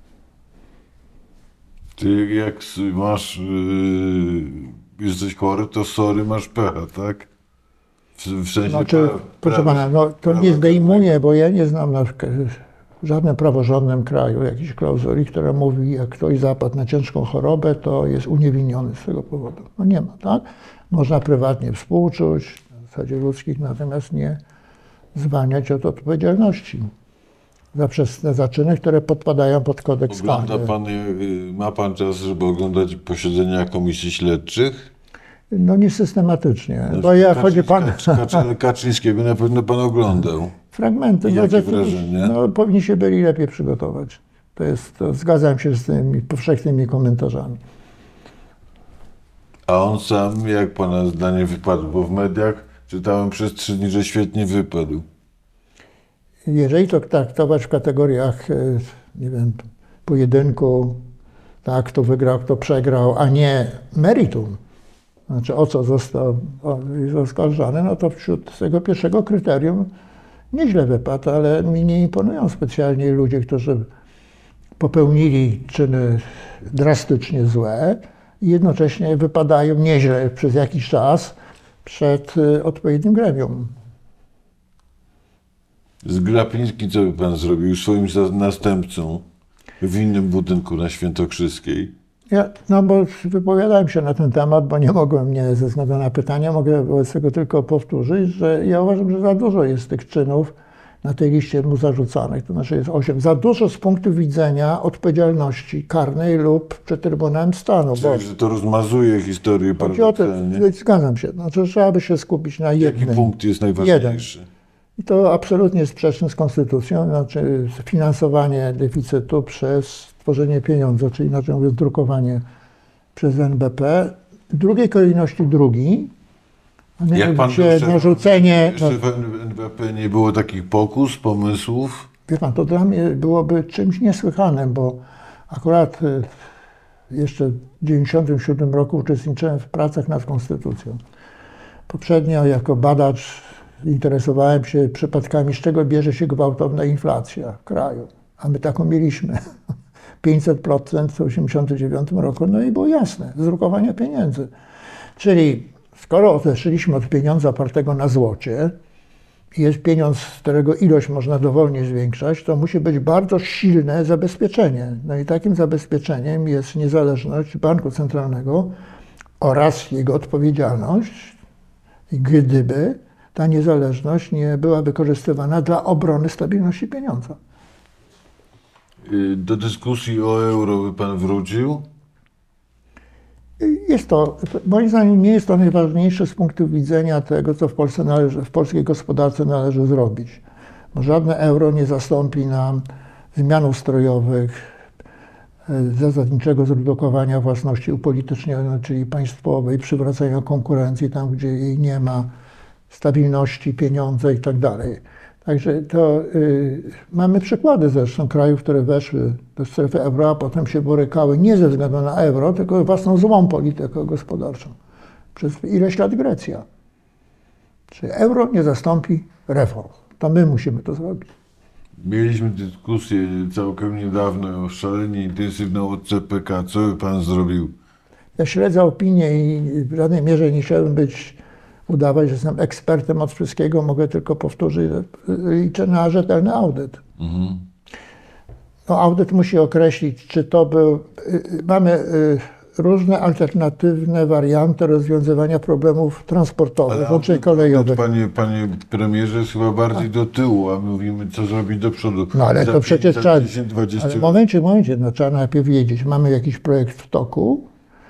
Speaker 1: Ty jak jesteś chory, to sorry, masz pecha, tak? W sensie
Speaker 2: Znaczy, proszę pana, to nie zdejmuje, bo ja nie znam w żadnym praworządnym kraju jakiejś klauzuli, która mówi, jak ktoś zapadł na ciężką chorobę, to jest uniewinniony z tego powodu. No nie ma, tak? Można prywatnie współczuć, w zasadzie ludzkich, natomiast nie zwalniać od odpowiedzialności za wczesne czyny, które podpadają pod kodeks karny.
Speaker 1: Ma pan czas, żeby oglądać posiedzenia komisji śledczych?
Speaker 2: No nie systematycznie, bo ja chodzi pan...
Speaker 1: Kaczyńskiego na pewno pan oglądał.
Speaker 2: fragmenty.
Speaker 1: I jakie wrażenie?
Speaker 2: No, powinni się byli lepiej przygotować. To zgadzam się z tymi powszechnymi komentarzami.
Speaker 1: A on sam, jak pana zdanie wypadł? Bo w mediach czytałem przez 3 dni, że świetnie wypadł.
Speaker 2: Jeżeli to traktować w kategoriach, nie wiem, pojedynku, tak, kto wygrał, kto przegrał, a nie meritum, znaczy o co został oskarżony, no to wśród tego pierwszego kryterium nieźle wypadł, ale mi nie imponują specjalnie ludzie, którzy popełnili czyny drastycznie złe i jednocześnie wypadają nieźle przez jakiś czas przed odpowiednim gremium.
Speaker 1: Z Glapińskim co by pan zrobił? Swoim następcą w innym budynku na Świętokrzyskiej?
Speaker 2: No bo wypowiadałem się na ten temat, bo nie mogłem, nie ze względu na pytania, mogę wobec tego tylko powtórzyć, że ja uważam, że za dużo jest tych czynów na tej liście mu zarzucanych, to znaczy jest 8. Za dużo z punktu widzenia odpowiedzialności karnej lub przed Trybunałem Stanu.
Speaker 1: Czyli, że to rozmazuje historię paradoksalnie.
Speaker 2: Zgadzam się, znaczy trzeba by się skupić na jednym.
Speaker 1: Jaki punkt jest najważniejszy?
Speaker 2: I to absolutnie jest sprzeczne z konstytucją, znaczy finansowanie deficytu przez tworzenie pieniądza, czyli inaczej mówiąc drukowanie przez NBP. W drugiej kolejności drugi, a mianowicie narzucenie...
Speaker 1: Jeszcze w NBP nie było takich pokus, pomysłów?
Speaker 2: Wie pan, to dla mnie byłoby czymś niesłychanym, bo akurat jeszcze w 1997 roku uczestniczyłem w pracach nad konstytucją. Poprzednio jako badacz interesowałem się przypadkami, z czego bierze się gwałtowna inflacja w kraju. A my taką mieliśmy. 500% w 1989 roku, no i było jasne, z drukowania pieniędzy. Czyli skoro odeszliśmy od pieniądza opartego na złocie, jest pieniądz, którego ilość można dowolnie zwiększać, to musi być bardzo silne zabezpieczenie. No i takim zabezpieczeniem jest niezależność banku centralnego oraz jego odpowiedzialność, gdyby ta niezależność nie była wykorzystywana dla obrony stabilności pieniądza.
Speaker 1: Do dyskusji o euro by pan wrócił?
Speaker 2: Jest to, moim zdaniem, nie jest to najważniejsze z punktu widzenia tego, co w polskiej gospodarce należy zrobić. Bo żadne euro nie zastąpi nam zmian ustrojowych, zasadniczego zredukowania własności upolitycznionej, czyli państwowej, przywracania konkurencji tam, gdzie jej nie ma, stabilności, pieniądze i tak dalej. Także to mamy przykłady zresztą krajów, które weszły do strefy euro, a potem się borykały nie ze względu na euro, tylko własną złą polityką gospodarczą. Przez ileś lat Grecja. Czyli euro nie zastąpi reform. To my musimy to zrobić.
Speaker 1: Mieliśmy dyskusję całkiem niedawno, szalenie intensywną o CPK. Co by pan zrobił?
Speaker 2: Ja śledzę opinię i w żadnej mierze nie chciałbym udawać, że jestem ekspertem od wszystkiego, mogę tylko powtórzyć, liczę na rzetelny audyt. No, audyt musi określić, czy to był... Mamy różne alternatywne warianty rozwiązywania problemów transportowych, łącznie kolejowych.
Speaker 1: Panie premierze, jest chyba bardziej do tyłu, a my mówimy, co zrobić do przodu.
Speaker 2: No ale to przecież trzeba...
Speaker 1: 20...
Speaker 2: Ale momencie, no, trzeba najpierw wiedzieć, mamy jakiś projekt w toku,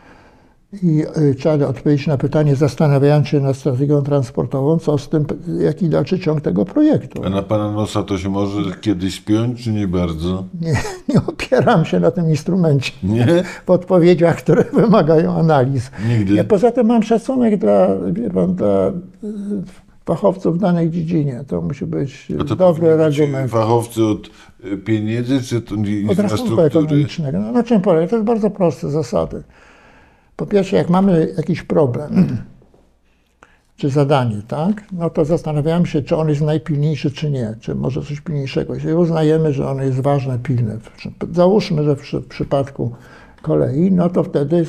Speaker 2: i trzeba odpowiedzieć na pytanie, zastanawiając się nad strategią transportową, co z tym, jaki dalszy ciąg tego projektu.
Speaker 1: A na pana nosa to się może kiedyś spiąć, czy nie bardzo?
Speaker 2: Nie opieram się na tym instrumencie.
Speaker 1: Nie?
Speaker 2: W odpowiedziach, które wymagają analiz.
Speaker 1: Nigdy.
Speaker 2: Ja poza tym mam szacunek dla fachowców w danej dziedzinie. To musi być dobry argument.
Speaker 1: Fachowcy od pieniędzy, czy to
Speaker 2: od rachunku
Speaker 1: infrastruktury?
Speaker 2: ekonomicznego. No, na czym polega? To jest bardzo proste zasady. Po pierwsze, jak mamy jakiś problem, czy zadanie, tak, no to zastanawiamy się, czy on jest najpilniejszy, czy nie, czy może coś pilniejszego. Jeśli uznajemy, że on jest ważny, pilny, załóżmy, że w przypadku kolei, no to wtedy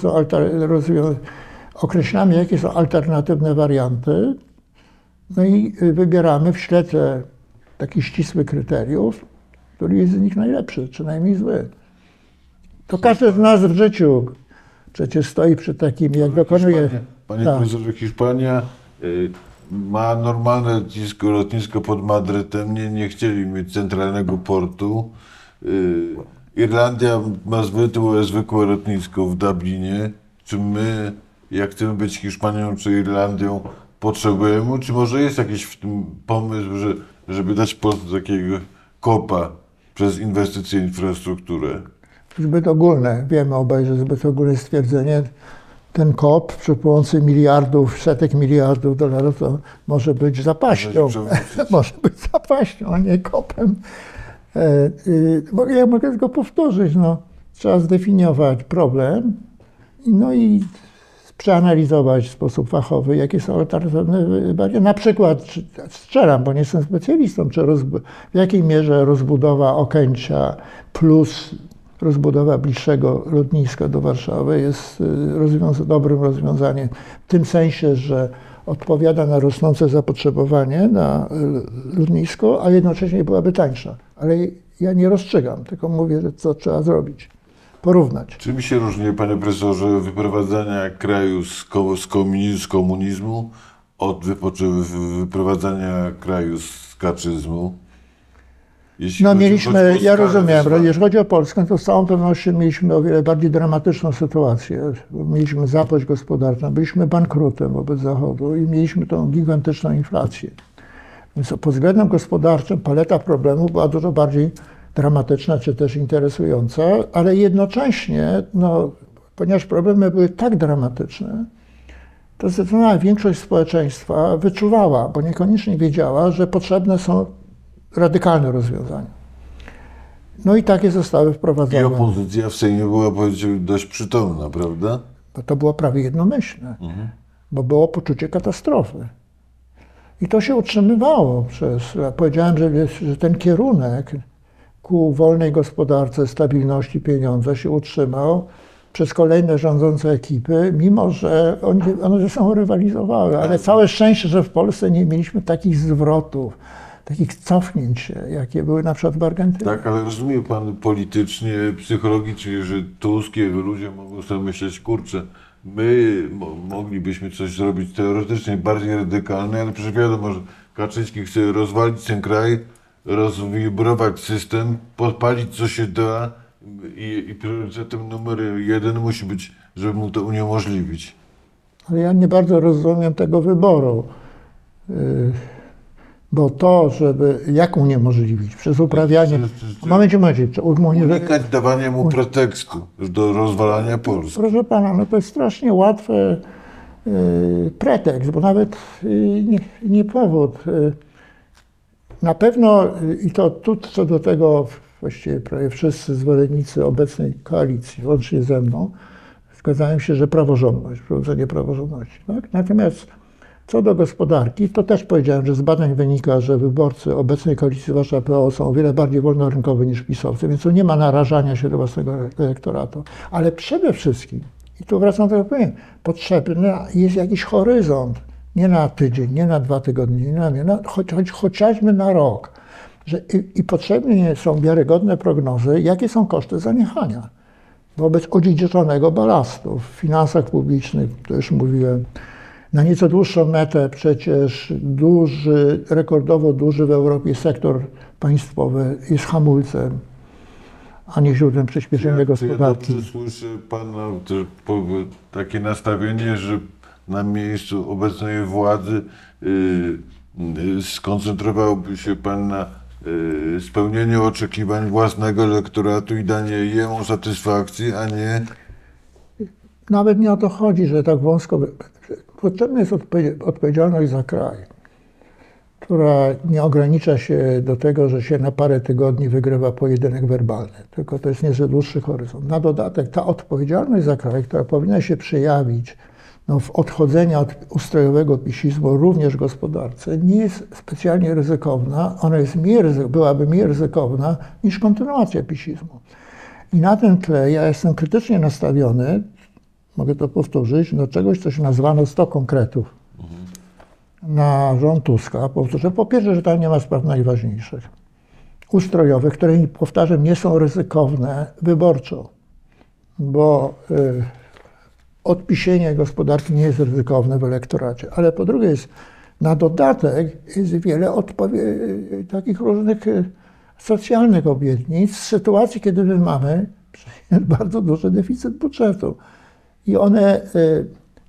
Speaker 2: określamy, jakie są alternatywne warianty, no i wybieramy w świetle takich ścisłych kryteriów, który jest z nich najlepszy, czy najmniej zły. To każdy z nas w życiu przecież stoi przy takim, jak dokonuje...
Speaker 1: Panie profesorze, Hiszpania ma normalne lotnisko pod Madrytem, nie chcieli mieć centralnego portu. Irlandia ma zwykłe lotnisko w Dublinie. Czy my, jak chcemy być Hiszpanią czy Irlandią, potrzebujemy, czy może jest jakiś w tym pomysł, że żeby dać post takiego kopa przez inwestycje w infrastrukturę?
Speaker 2: Zbyt ogólne, wiemy obaj, że zbyt ogólne stwierdzenie. Ten kop przy pomocy miliardów, setek miliardów dolarów to może być zapaścią. Może być zapaścią, a nie kopem. Ja mogę tylko powtórzyć, no, trzeba zdefiniować problem, no i przeanalizować w sposób fachowy, jakie są alternatywne bariery. Na przykład, strzelam, bo nie jestem specjalistą, w jakiej mierze rozbudowa Okęcia plus rozbudowa bliższego lotniska do Warszawy jest dobrym rozwiązaniem. W tym sensie, że odpowiada na rosnące zapotrzebowanie na lotnisko, a jednocześnie byłaby tańsza. Ale ja nie rozstrzygam, tylko mówię, że co trzeba zrobić. Porównać.
Speaker 1: Czym się różni, panie profesorze, wyprowadzania kraju z komunizmu od wyprowadzania kraju z kaczyzmu?
Speaker 2: No mieliśmy, ja rozumiem, jeśli chodzi o Polskę, to z całą pewnością mieliśmy o wiele bardziej dramatyczną sytuację. Mieliśmy zapaść gospodarczą, byliśmy bankrutem wobec Zachodu i mieliśmy tą gigantyczną inflację. Więc pod względem gospodarczym paleta problemów była dużo bardziej dramatyczna czy też interesująca, ale jednocześnie, no, ponieważ problemy były tak dramatyczne, to zdecydowana większość społeczeństwa wyczuwała, bo niekoniecznie wiedziała, że potrzebne są radykalne rozwiązania. No i takie zostały wprowadzone.
Speaker 1: I opozycja w Sejmie była, powiedziałbym, dość przytomna, prawda?
Speaker 2: Bo to było prawie jednomyślne, bo było poczucie katastrofy. I to się utrzymywało powiedziałem, że ten kierunek ku wolnej gospodarce, stabilności pieniądza się utrzymał przez kolejne rządzące ekipy, mimo że one ze sobą rywalizowały. Ale całe szczęście, że w Polsce nie mieliśmy takich zwrotów, takich cofnięć się, jakie były na przykład w Argentynie.
Speaker 1: Tak, ale rozumie pan politycznie, psychologicznie, że Tusk i ludzie mogą sobie myśleć, kurczę, my moglibyśmy coś zrobić teoretycznie bardziej radykalne, ale przecież wiadomo, że Kaczyński chce rozwalić ten kraj, rozwibrować system, podpalić co się da i priorytetem numer 1 musi być, żeby mu to uniemożliwić.
Speaker 2: Ale ja nie bardzo rozumiem tego wyboru. Bo to, żeby jak uniemożliwić? Przez uprawianie... Momencie.
Speaker 1: Unikać dawania mu pretekstu do rozwalania Polski.
Speaker 2: Proszę pana, no to jest strasznie łatwy pretekst, bo nawet nie powód. Na pewno, i to tu co do tego właściwie prawie wszyscy zwolennicy obecnej koalicji, łącznie ze mną, zgadzają się, że praworządność, wprowadzenie praworządności. Tak? Natomiast co do gospodarki, to też powiedziałem, że z badań wynika, że wyborcy obecnej koalicji zwłaszcza PO są o wiele bardziej wolnorynkowi niż pisowcy, więc tu nie ma narażania się do własnego elektoratu. Ale przede wszystkim, i tu wracam do tego, powiem, potrzebny jest jakiś horyzont, nie na tydzień, nie na 2 tygodnie, nie na chociażby na rok. I potrzebne są wiarygodne prognozy, jakie są koszty zaniechania wobec odziedziczonego balastu w finansach publicznych, to już mówiłem. Na nieco dłuższą metę przecież rekordowo duży w Europie sektor państwowy jest hamulcem, a nie źródłem przyspieszenia gospodarki.
Speaker 1: Ja dobrze słyszę pana takie nastawienie, że na miejscu obecnej władzy skoncentrowałby się pan na spełnieniu oczekiwań własnego elektoratu i danie jemu satysfakcji, a nie...
Speaker 2: Nawet nie o to chodzi, że tak wąsko... Potrzebna jest odpowiedzialność za kraj, która nie ogranicza się do tego, że się na parę tygodni wygrywa pojedynek werbalny, tylko to jest nieco dłuższy horyzont. Na dodatek ta odpowiedzialność za kraj, która powinna się przejawić w odchodzeniu od ustrojowego pisizmu również w gospodarce, nie jest specjalnie ryzykowna. Ona jest byłaby mniej ryzykowna niż kontynuacja pisizmu. I na tym tle ja jestem krytycznie nastawiony, mogę to powtórzyć, do czegoś, co się nazwano 100 konkretów na rząd Tuska. Powtórzę, po pierwsze, że tam nie ma spraw najważniejszych, ustrojowych, które, powtarzam, nie są ryzykowne wyborczo, bo odpisienie gospodarki nie jest ryzykowne w elektoracie. Ale po drugie jest, na dodatek jest wiele takich różnych socjalnych obietnic w sytuacji, kiedy my mamy bardzo duży deficyt budżetu. I one,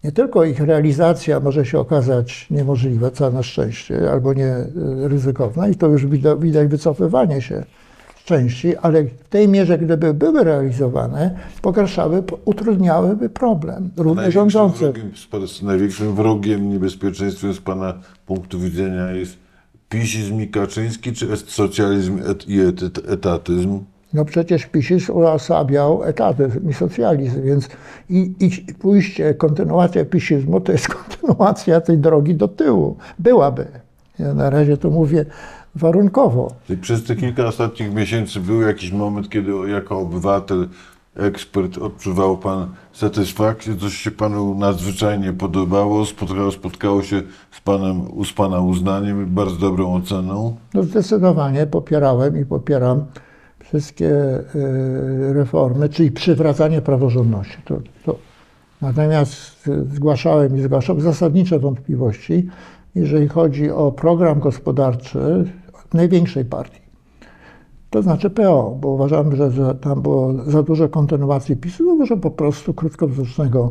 Speaker 2: nie tylko ich realizacja może się okazać niemożliwa, co na szczęście, albo nie ryzykowna i to już widać wycofywanie się z części, ale w tej mierze, gdyby były realizowane, pogarszały, utrudniałyby problem, również rządzących.
Speaker 1: Największym wrogiem, niebezpieczeństwem z pana punktu widzenia jest pisizm i Kaczyński, czy socjalizm i etatyzm?
Speaker 2: No przecież pisizm uosabiał etatyzm i socjalizm, więc i pójście, kontynuacja pisizmu to jest kontynuacja tej drogi do tyłu. Byłaby. Ja na razie to mówię warunkowo.
Speaker 1: I przez te kilka ostatnich miesięcy był jakiś moment, kiedy jako obywatel, ekspert odczuwał pan satysfakcję, coś się panu nadzwyczajnie podobało, spotkało się z pana uznaniem i bardzo dobrą oceną?
Speaker 2: No zdecydowanie popierałem i popieram wszystkie reformy, czyli przywracanie praworządności. Natomiast zgłaszałem i zgłaszam zasadnicze wątpliwości, jeżeli chodzi o program gospodarczy największej partii. To znaczy PO, bo uważam, że tam było za dużo kontynuacji PiS-u, za dużo po prostu krótkowzrocznego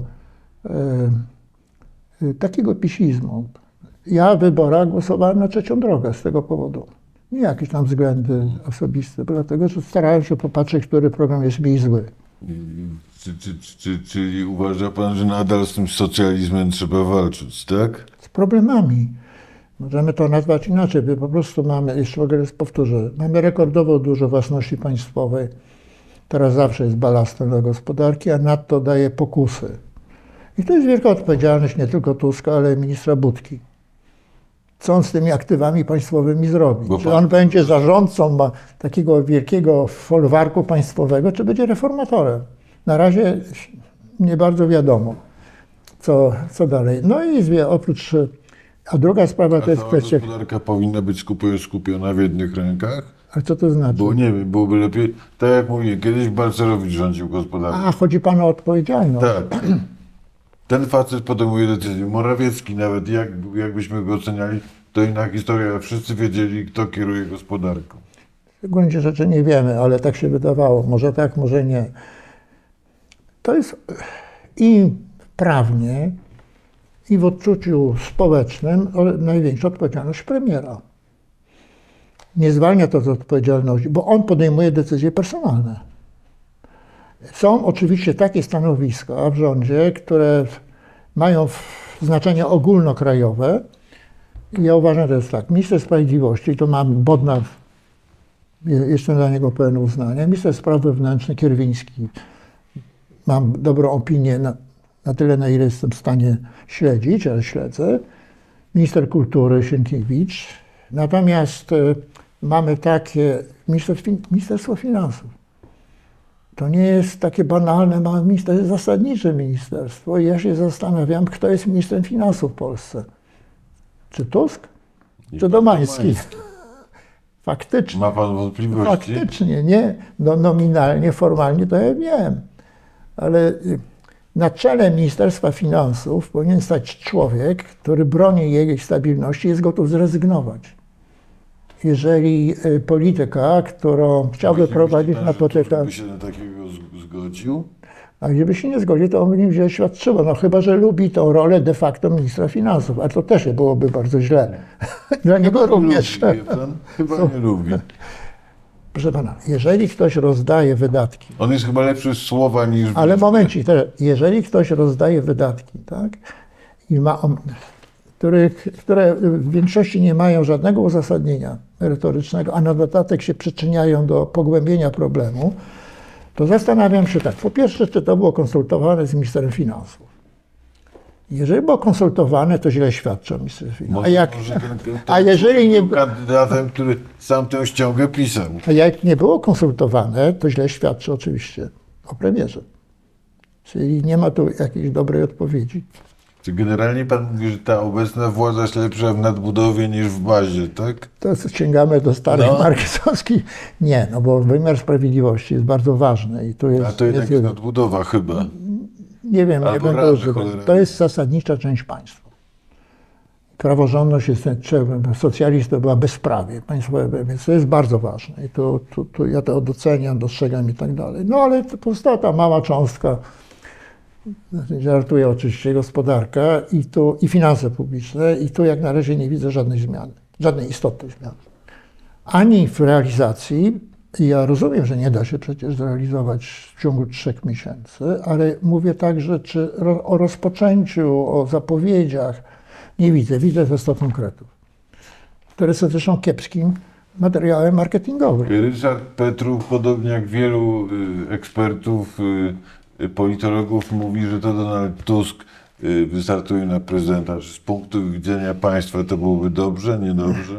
Speaker 2: takiego pisizmu. Ja w wyborach głosowałem na trzecią drogę z tego powodu. Nie jakieś tam względy osobiste, dlatego że starałem się popatrzeć, który program jest mi zły.
Speaker 1: Czyli uważa pan, że nadal z tym socjalizmem trzeba walczyć, tak?
Speaker 2: Z problemami. Możemy to nazwać inaczej, bo po prostu mamy, jeszcze raz powtórzę, mamy rekordowo dużo własności państwowej. Teraz zawsze jest balastem dla gospodarki, a nadto daje pokusy. I to jest wielka odpowiedzialność nie tylko Tuska, ale i ministra Budki. Co on z tymi aktywami państwowymi zrobi? Czy on będzie zarządcą takiego wielkiego folwarku państwowego, czy będzie reformatorem? Na razie nie bardzo wiadomo, co dalej. No i oprócz... A druga sprawa to jest kwestia...
Speaker 1: Gospodarka powinna być skupiona w jednych rękach?
Speaker 2: A co to znaczy?
Speaker 1: Bo nie wiem, byłoby lepiej... Tak jak mówię, kiedyś Balcerowicz rządził gospodarką.
Speaker 2: A, chodzi panu o odpowiedzialność.
Speaker 1: Tak. Ten facet podejmuje decyzję. Morawiecki nawet, jakbyśmy go oceniali, to inna historia. Wszyscy wiedzieli, kto kieruje gospodarką.
Speaker 2: W gruncie rzeczy nie wiemy, ale tak się wydawało. Może tak, może nie. To jest i prawnie, i w odczuciu społecznym największa odpowiedzialność premiera. Nie zwalnia to z odpowiedzialności, bo on podejmuje decyzje personalne. Są oczywiście takie stanowiska w rządzie, które mają znaczenie ogólnokrajowe. I ja uważam, że to jest tak. Minister Sprawiedliwości, to mam Bodnar, jestem dla niego pełen uznania. Minister Spraw Wewnętrznych Kierwiński, mam dobrą opinię na tyle, na ile jestem w stanie śledzić, ale śledzę. Minister Kultury Sienkiewicz. Natomiast mamy takie Ministerstwo Finansów. To nie jest takie banalne małe ministerstwo, to jest zasadnicze ministerstwo. I ja się zastanawiam, kto jest ministrem finansów w Polsce. Czy Tusk? Czy Domański? Faktycznie.
Speaker 1: Ma pan wątpliwości?
Speaker 2: Faktycznie, nie. No, nominalnie, formalnie to ja wiem. Ale na czele Ministerstwa Finansów powinien stać człowiek, który broni jej stabilności i jest gotów zrezygnować. Jeżeli polityka, którą chciałby prowadzić napotyka...
Speaker 1: By się na takiego zgodził?
Speaker 2: A gdyby się nie zgodził, to on by nim źle świadczyło. No chyba, że lubi tą rolę de facto ministra finansów, a to też byłoby bardzo źle. Dla niego również.
Speaker 1: Chyba nie lubi.
Speaker 2: Proszę pana, jeżeli ktoś rozdaje wydatki...
Speaker 1: On jest chyba lepszy z słowa niż...
Speaker 2: Ale momencik, jeżeli ktoś rozdaje wydatki, tak, i które w większości nie mają żadnego uzasadnienia merytorycznego, a na dodatek się przyczyniają do pogłębienia problemu, to zastanawiam się tak, po pierwsze, czy to było konsultowane z ministrem finansów. Jeżeli było konsultowane, to źle świadczy o ministrze finansów. A jeżeli nie było
Speaker 1: kandydatem, który sam tę ściągę pisał.
Speaker 2: A jak nie było konsultowane, to źle świadczy oczywiście o premierze. Czyli nie ma tu jakiejś dobrej odpowiedzi.
Speaker 1: Czy generalnie pan mówi, że ta obecna władza jest lepsza w nadbudowie niż w bazie, tak?
Speaker 2: To sięgamy do starych marksowskich. Nie, no bo wymiar sprawiedliwości jest bardzo ważny. I tu jest,
Speaker 1: a to jednak jest nadbudowa chyba.
Speaker 2: Nie wiem, nie będę używał. To jest zasadnicza część państwa. Praworządność jest socjalizm to była bezprawie państwowe, więc to jest bardzo ważne. I to ja to doceniam, dostrzegam i tak dalej. No ale to pozostała ta mała cząstka żartuję oczywiście, gospodarka i finanse publiczne i tu jak na razie nie widzę żadnej zmiany, żadnej istotnej zmiany. Ani w realizacji, ja rozumiem, że nie da się przecież zrealizować w ciągu 3 miesięcy, ale mówię także o rozpoczęciu, o zapowiedziach. Nie widzę, widzę te 100 konkretów, które są zresztą kiepskim materiałem marketingowym.
Speaker 1: Ryszard Petru, podobnie jak wielu ekspertów, politologów, mówi, że to Donald Tusk wystartuje na prezydenta. Czy z punktu widzenia państwa to byłoby dobrze, niedobrze?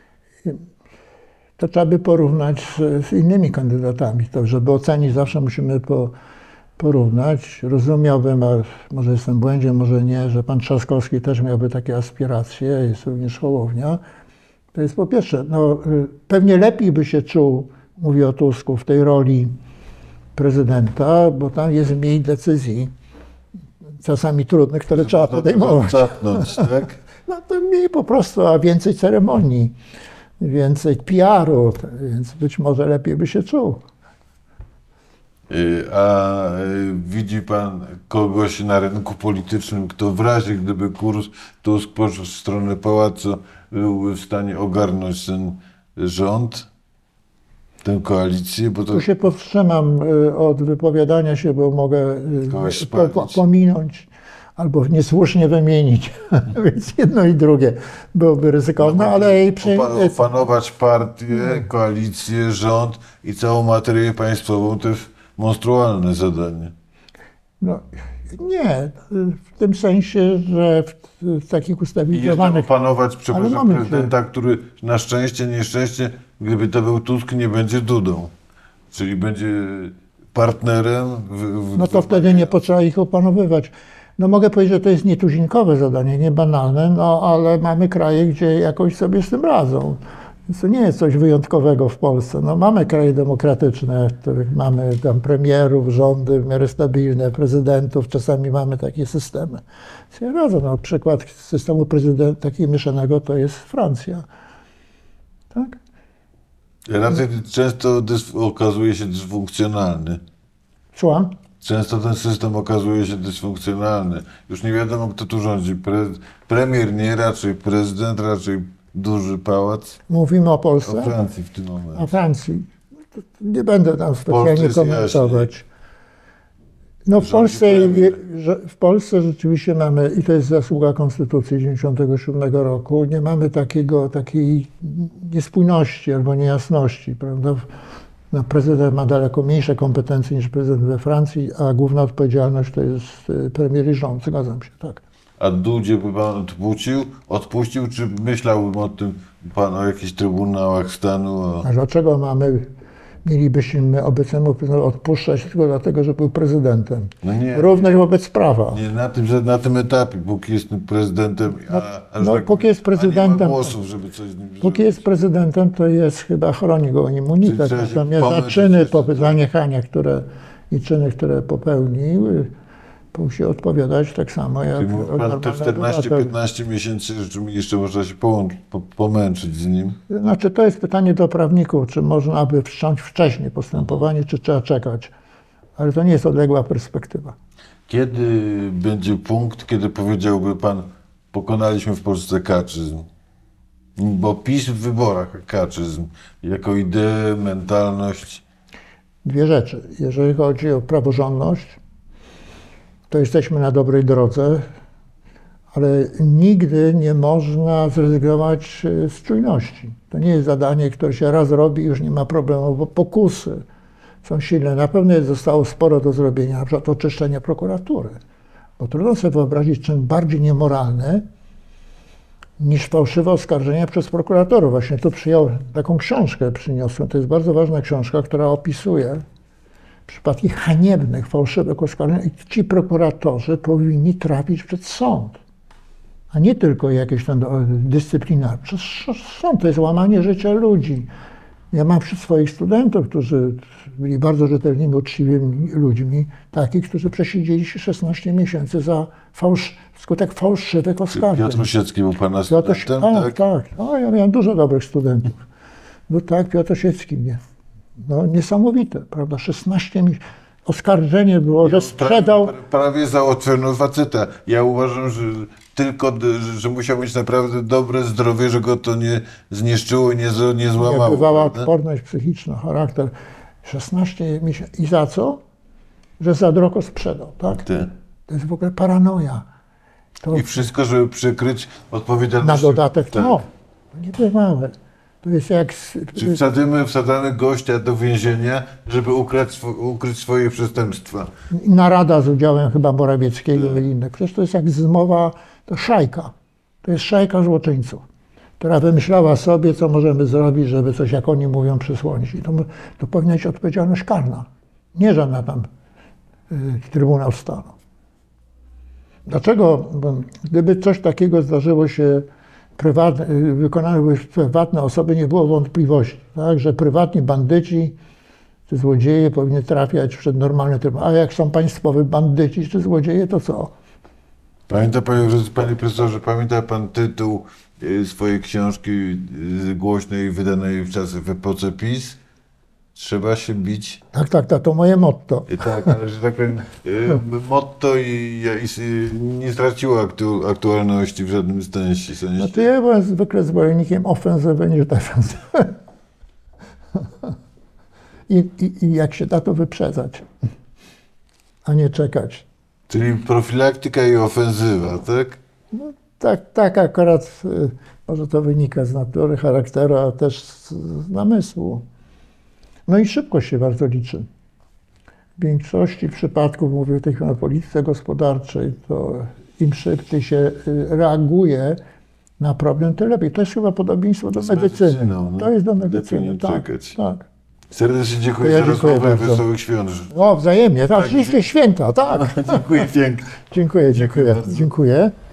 Speaker 2: To trzeba by porównać z innymi kandydatami. To, żeby ocenić, zawsze musimy porównać. Rozumiałbym, a może jestem w błędzie, może nie, że pan Trzaskowski też miałby takie aspiracje, jest również Hołownia. To jest po pierwsze, no, pewnie lepiej by się czuł, mówię o Tusku, w tej roli prezydenta, bo tam jest mniej decyzji, czasami trudnych, które trzeba podejmować.
Speaker 1: Zatnąć, tak?
Speaker 2: No to mniej po prostu, a więcej ceremonii, więcej PR-u, więc być może lepiej by się czuł.
Speaker 1: A widzi pan kogoś na rynku politycznym, kto w razie, gdyby kurs Tusk poszedł w stronę pałacu, byłby w stanie ogarnąć ten rząd, tę koalicję? Bo to...
Speaker 2: Tu się powstrzymam od wypowiadania się, bo mogę pominąć albo niesłusznie wymienić, więc jedno i drugie byłoby ryzykowne,
Speaker 1: No,
Speaker 2: ale
Speaker 1: opanować partię, koalicję, rząd i całą materię państwową to jest monstrualne zadanie.
Speaker 2: No, nie, w tym sensie, że w takich
Speaker 1: I jeszcze
Speaker 2: ustabilizowanych...
Speaker 1: opanować, przepraszam,
Speaker 2: mamy
Speaker 1: prezydenta, który na szczęście, nieszczęście, gdyby to był Tusk, nie będzie Dudą. Czyli będzie partnerem.
Speaker 2: No to wtedy nie potrzeba ich opanowywać. No mogę powiedzieć, że to jest nietuzinkowe zadanie, nie banalne, no ale mamy kraje, gdzie jakoś sobie z tym radzą. Więc to nie jest coś wyjątkowego w Polsce. No mamy kraje demokratyczne, w których mamy tam premierów, rządy w miarę stabilne, prezydentów, czasami mamy takie systemy. Więc ja radzę, no przykład systemu takiego mieszanego to jest Francja. Tak?
Speaker 1: Raczej często okazuje się dysfunkcjonalny.
Speaker 2: Słucham?
Speaker 1: Często ten system okazuje się dysfunkcjonalny. Już nie wiadomo, kto tu rządzi. Premier nie, raczej prezydent, raczej duży pałac.
Speaker 2: Mówimy o Polsce?
Speaker 1: O Francji w tym momencie.
Speaker 2: O Francji. Nie będę tam specjalnie komentować. No w Polsce rzeczywiście mamy, i to jest zasługa Konstytucji 1997 roku, nie mamy takiej niespójności albo niejasności, prawda? No, prezydent ma daleko mniejsze kompetencje niż prezydent we Francji, a główna odpowiedzialność to jest premier i rząd. Zgadzam się, tak.
Speaker 1: A Dudzie by pan odpuścił, czy myślałby o tym pan o jakichś trybunałach stanu?
Speaker 2: A dlaczego mielibyśmy obecnemu prezydentowi odpuszczać tylko dlatego, że był prezydentem?
Speaker 1: No nie.
Speaker 2: Równość wobec prawa.
Speaker 1: Nie, na tym etapie, póki jest prezydentem,
Speaker 2: póki jest prezydentem,
Speaker 1: nie ma głosów, żeby coś z nim zrobić.
Speaker 2: Póki jest prezydentem, to jest chyba chroni go immunitet. Natomiast za czyny, zaniechania, które popełnił, musi odpowiadać tak samo jak
Speaker 1: pan te 14-15 miesięcy jeszcze można się pomęczyć z nim.
Speaker 2: Znaczy, to jest pytanie do prawników, czy można by wszcząć wcześniej postępowanie, czy trzeba czekać. Ale to nie jest odległa perspektywa.
Speaker 1: Kiedy będzie punkt, kiedy powiedziałby pan, pokonaliśmy w Polsce kaczyzm? Bo PiS w wyborach kaczyzm, jako ideę, mentalność.
Speaker 2: Dwie rzeczy. Jeżeli chodzi o praworządność, to jesteśmy na dobrej drodze, ale nigdy nie można zrezygnować z czujności. To nie jest zadanie, które się raz robi i już nie ma problemu, bo pokusy są silne. Na pewno zostało sporo do zrobienia, na przykład oczyszczenie prokuratury. Bo trudno sobie wyobrazić czym bardziej niemoralne niż fałszywe oskarżenia przez prokuratorów. Właśnie tu taką książkę przyniosłem. To jest bardzo ważna książka, która opisuje przypadki haniebnych, fałszywych oskarżeń i ci prokuratorzy powinni trafić przed sąd, a nie tylko jakieś tam dyscyplinarne. Przecież sąd to jest łamanie życia ludzi. Ja mam wśród swoich studentów, którzy byli bardzo rzetelnymi, uczciwymi ludźmi, takich, którzy przesiedzieli się 16 miesięcy za wskutek fałszywych oskarżeń.
Speaker 1: Piotr Osiecki był pana studentem,
Speaker 2: tak? Tak. O, ja miałem dużo dobrych studentów. No tak, Piotr Osiecki, nie. No niesamowite, prawda? 16 miesięcy. oskarżenie było, że sprzedał.
Speaker 1: Prawie załatwiono faceta. Ja uważam, że tylko, że musiał mieć naprawdę dobre zdrowie, że go to nie zniszczyło i nie złamało.
Speaker 2: Bywała
Speaker 1: prawda?
Speaker 2: odporność psychiczna, charakter. 16 miesięcy. I za co? Że za drogo sprzedał, tak?
Speaker 1: Ty.
Speaker 2: To jest w ogóle paranoja. To
Speaker 1: I wszystko, żeby przykryć
Speaker 2: na
Speaker 1: odpowiedzialność.
Speaker 2: dodatek,
Speaker 1: Tak.
Speaker 2: no, niebywałe. To jest jak...
Speaker 1: Czy wsadzamy gościa do więzienia, żeby ukryć swoje przestępstwa.
Speaker 2: Narada z udziałem chyba Morawieckiego i innych. Przecież to jest jak zmowa, to szajka. To jest szajka złoczyńców, która wymyślała sobie, co możemy zrobić, żeby coś, jak oni mówią, przysłonić. I to powinna być odpowiedzialność karna. Nie żadna tam Trybunał Stanu. Dlaczego? Bo gdyby coś takiego zdarzyło się wykonały prywatne osoby, nie było wątpliwości, tak? Że prywatni bandyci czy złodzieje powinny trafiać przed normalny trybunał. A jak są państwowi bandyci czy złodzieje, to co?
Speaker 1: Pamięta panie profesorze, pamięta pan tytuł swojej książki głośnej, wydanej w czasach w epoce PiS? Trzeba się bić.
Speaker 2: Tak, to moje motto.
Speaker 1: Tak, ale że tak powiem, motto nie straciło aktualności w żadnym sensie.
Speaker 2: No to ja byłem zwykle zwolennikiem ofensywy niż defensywy. I jak się da, to wyprzedzać, a nie czekać.
Speaker 1: Czyli profilaktyka i ofensywa, tak?
Speaker 2: No, tak akurat może to wynika z natury, charakteru, a też z namysłu. No i szybkość się bardzo liczy. W większości przypadków, mówię o polityce gospodarczej, to im szybciej się reaguje na problem, tym lepiej. To jest chyba podobieństwo do medycyny.
Speaker 1: No.
Speaker 2: To jest do medycyny,
Speaker 1: nie
Speaker 2: tak,
Speaker 1: czekać.
Speaker 2: tak.
Speaker 1: Serdecznie dziękuję
Speaker 2: Ja
Speaker 1: za
Speaker 2: dziękuję
Speaker 1: rozmowę.
Speaker 2: bardzo.
Speaker 1: Wesołych świąt.
Speaker 2: O, wzajemnie. Tak, wszystkie święta, tak.
Speaker 1: Dziękuję pięknie.
Speaker 2: Dziękuję.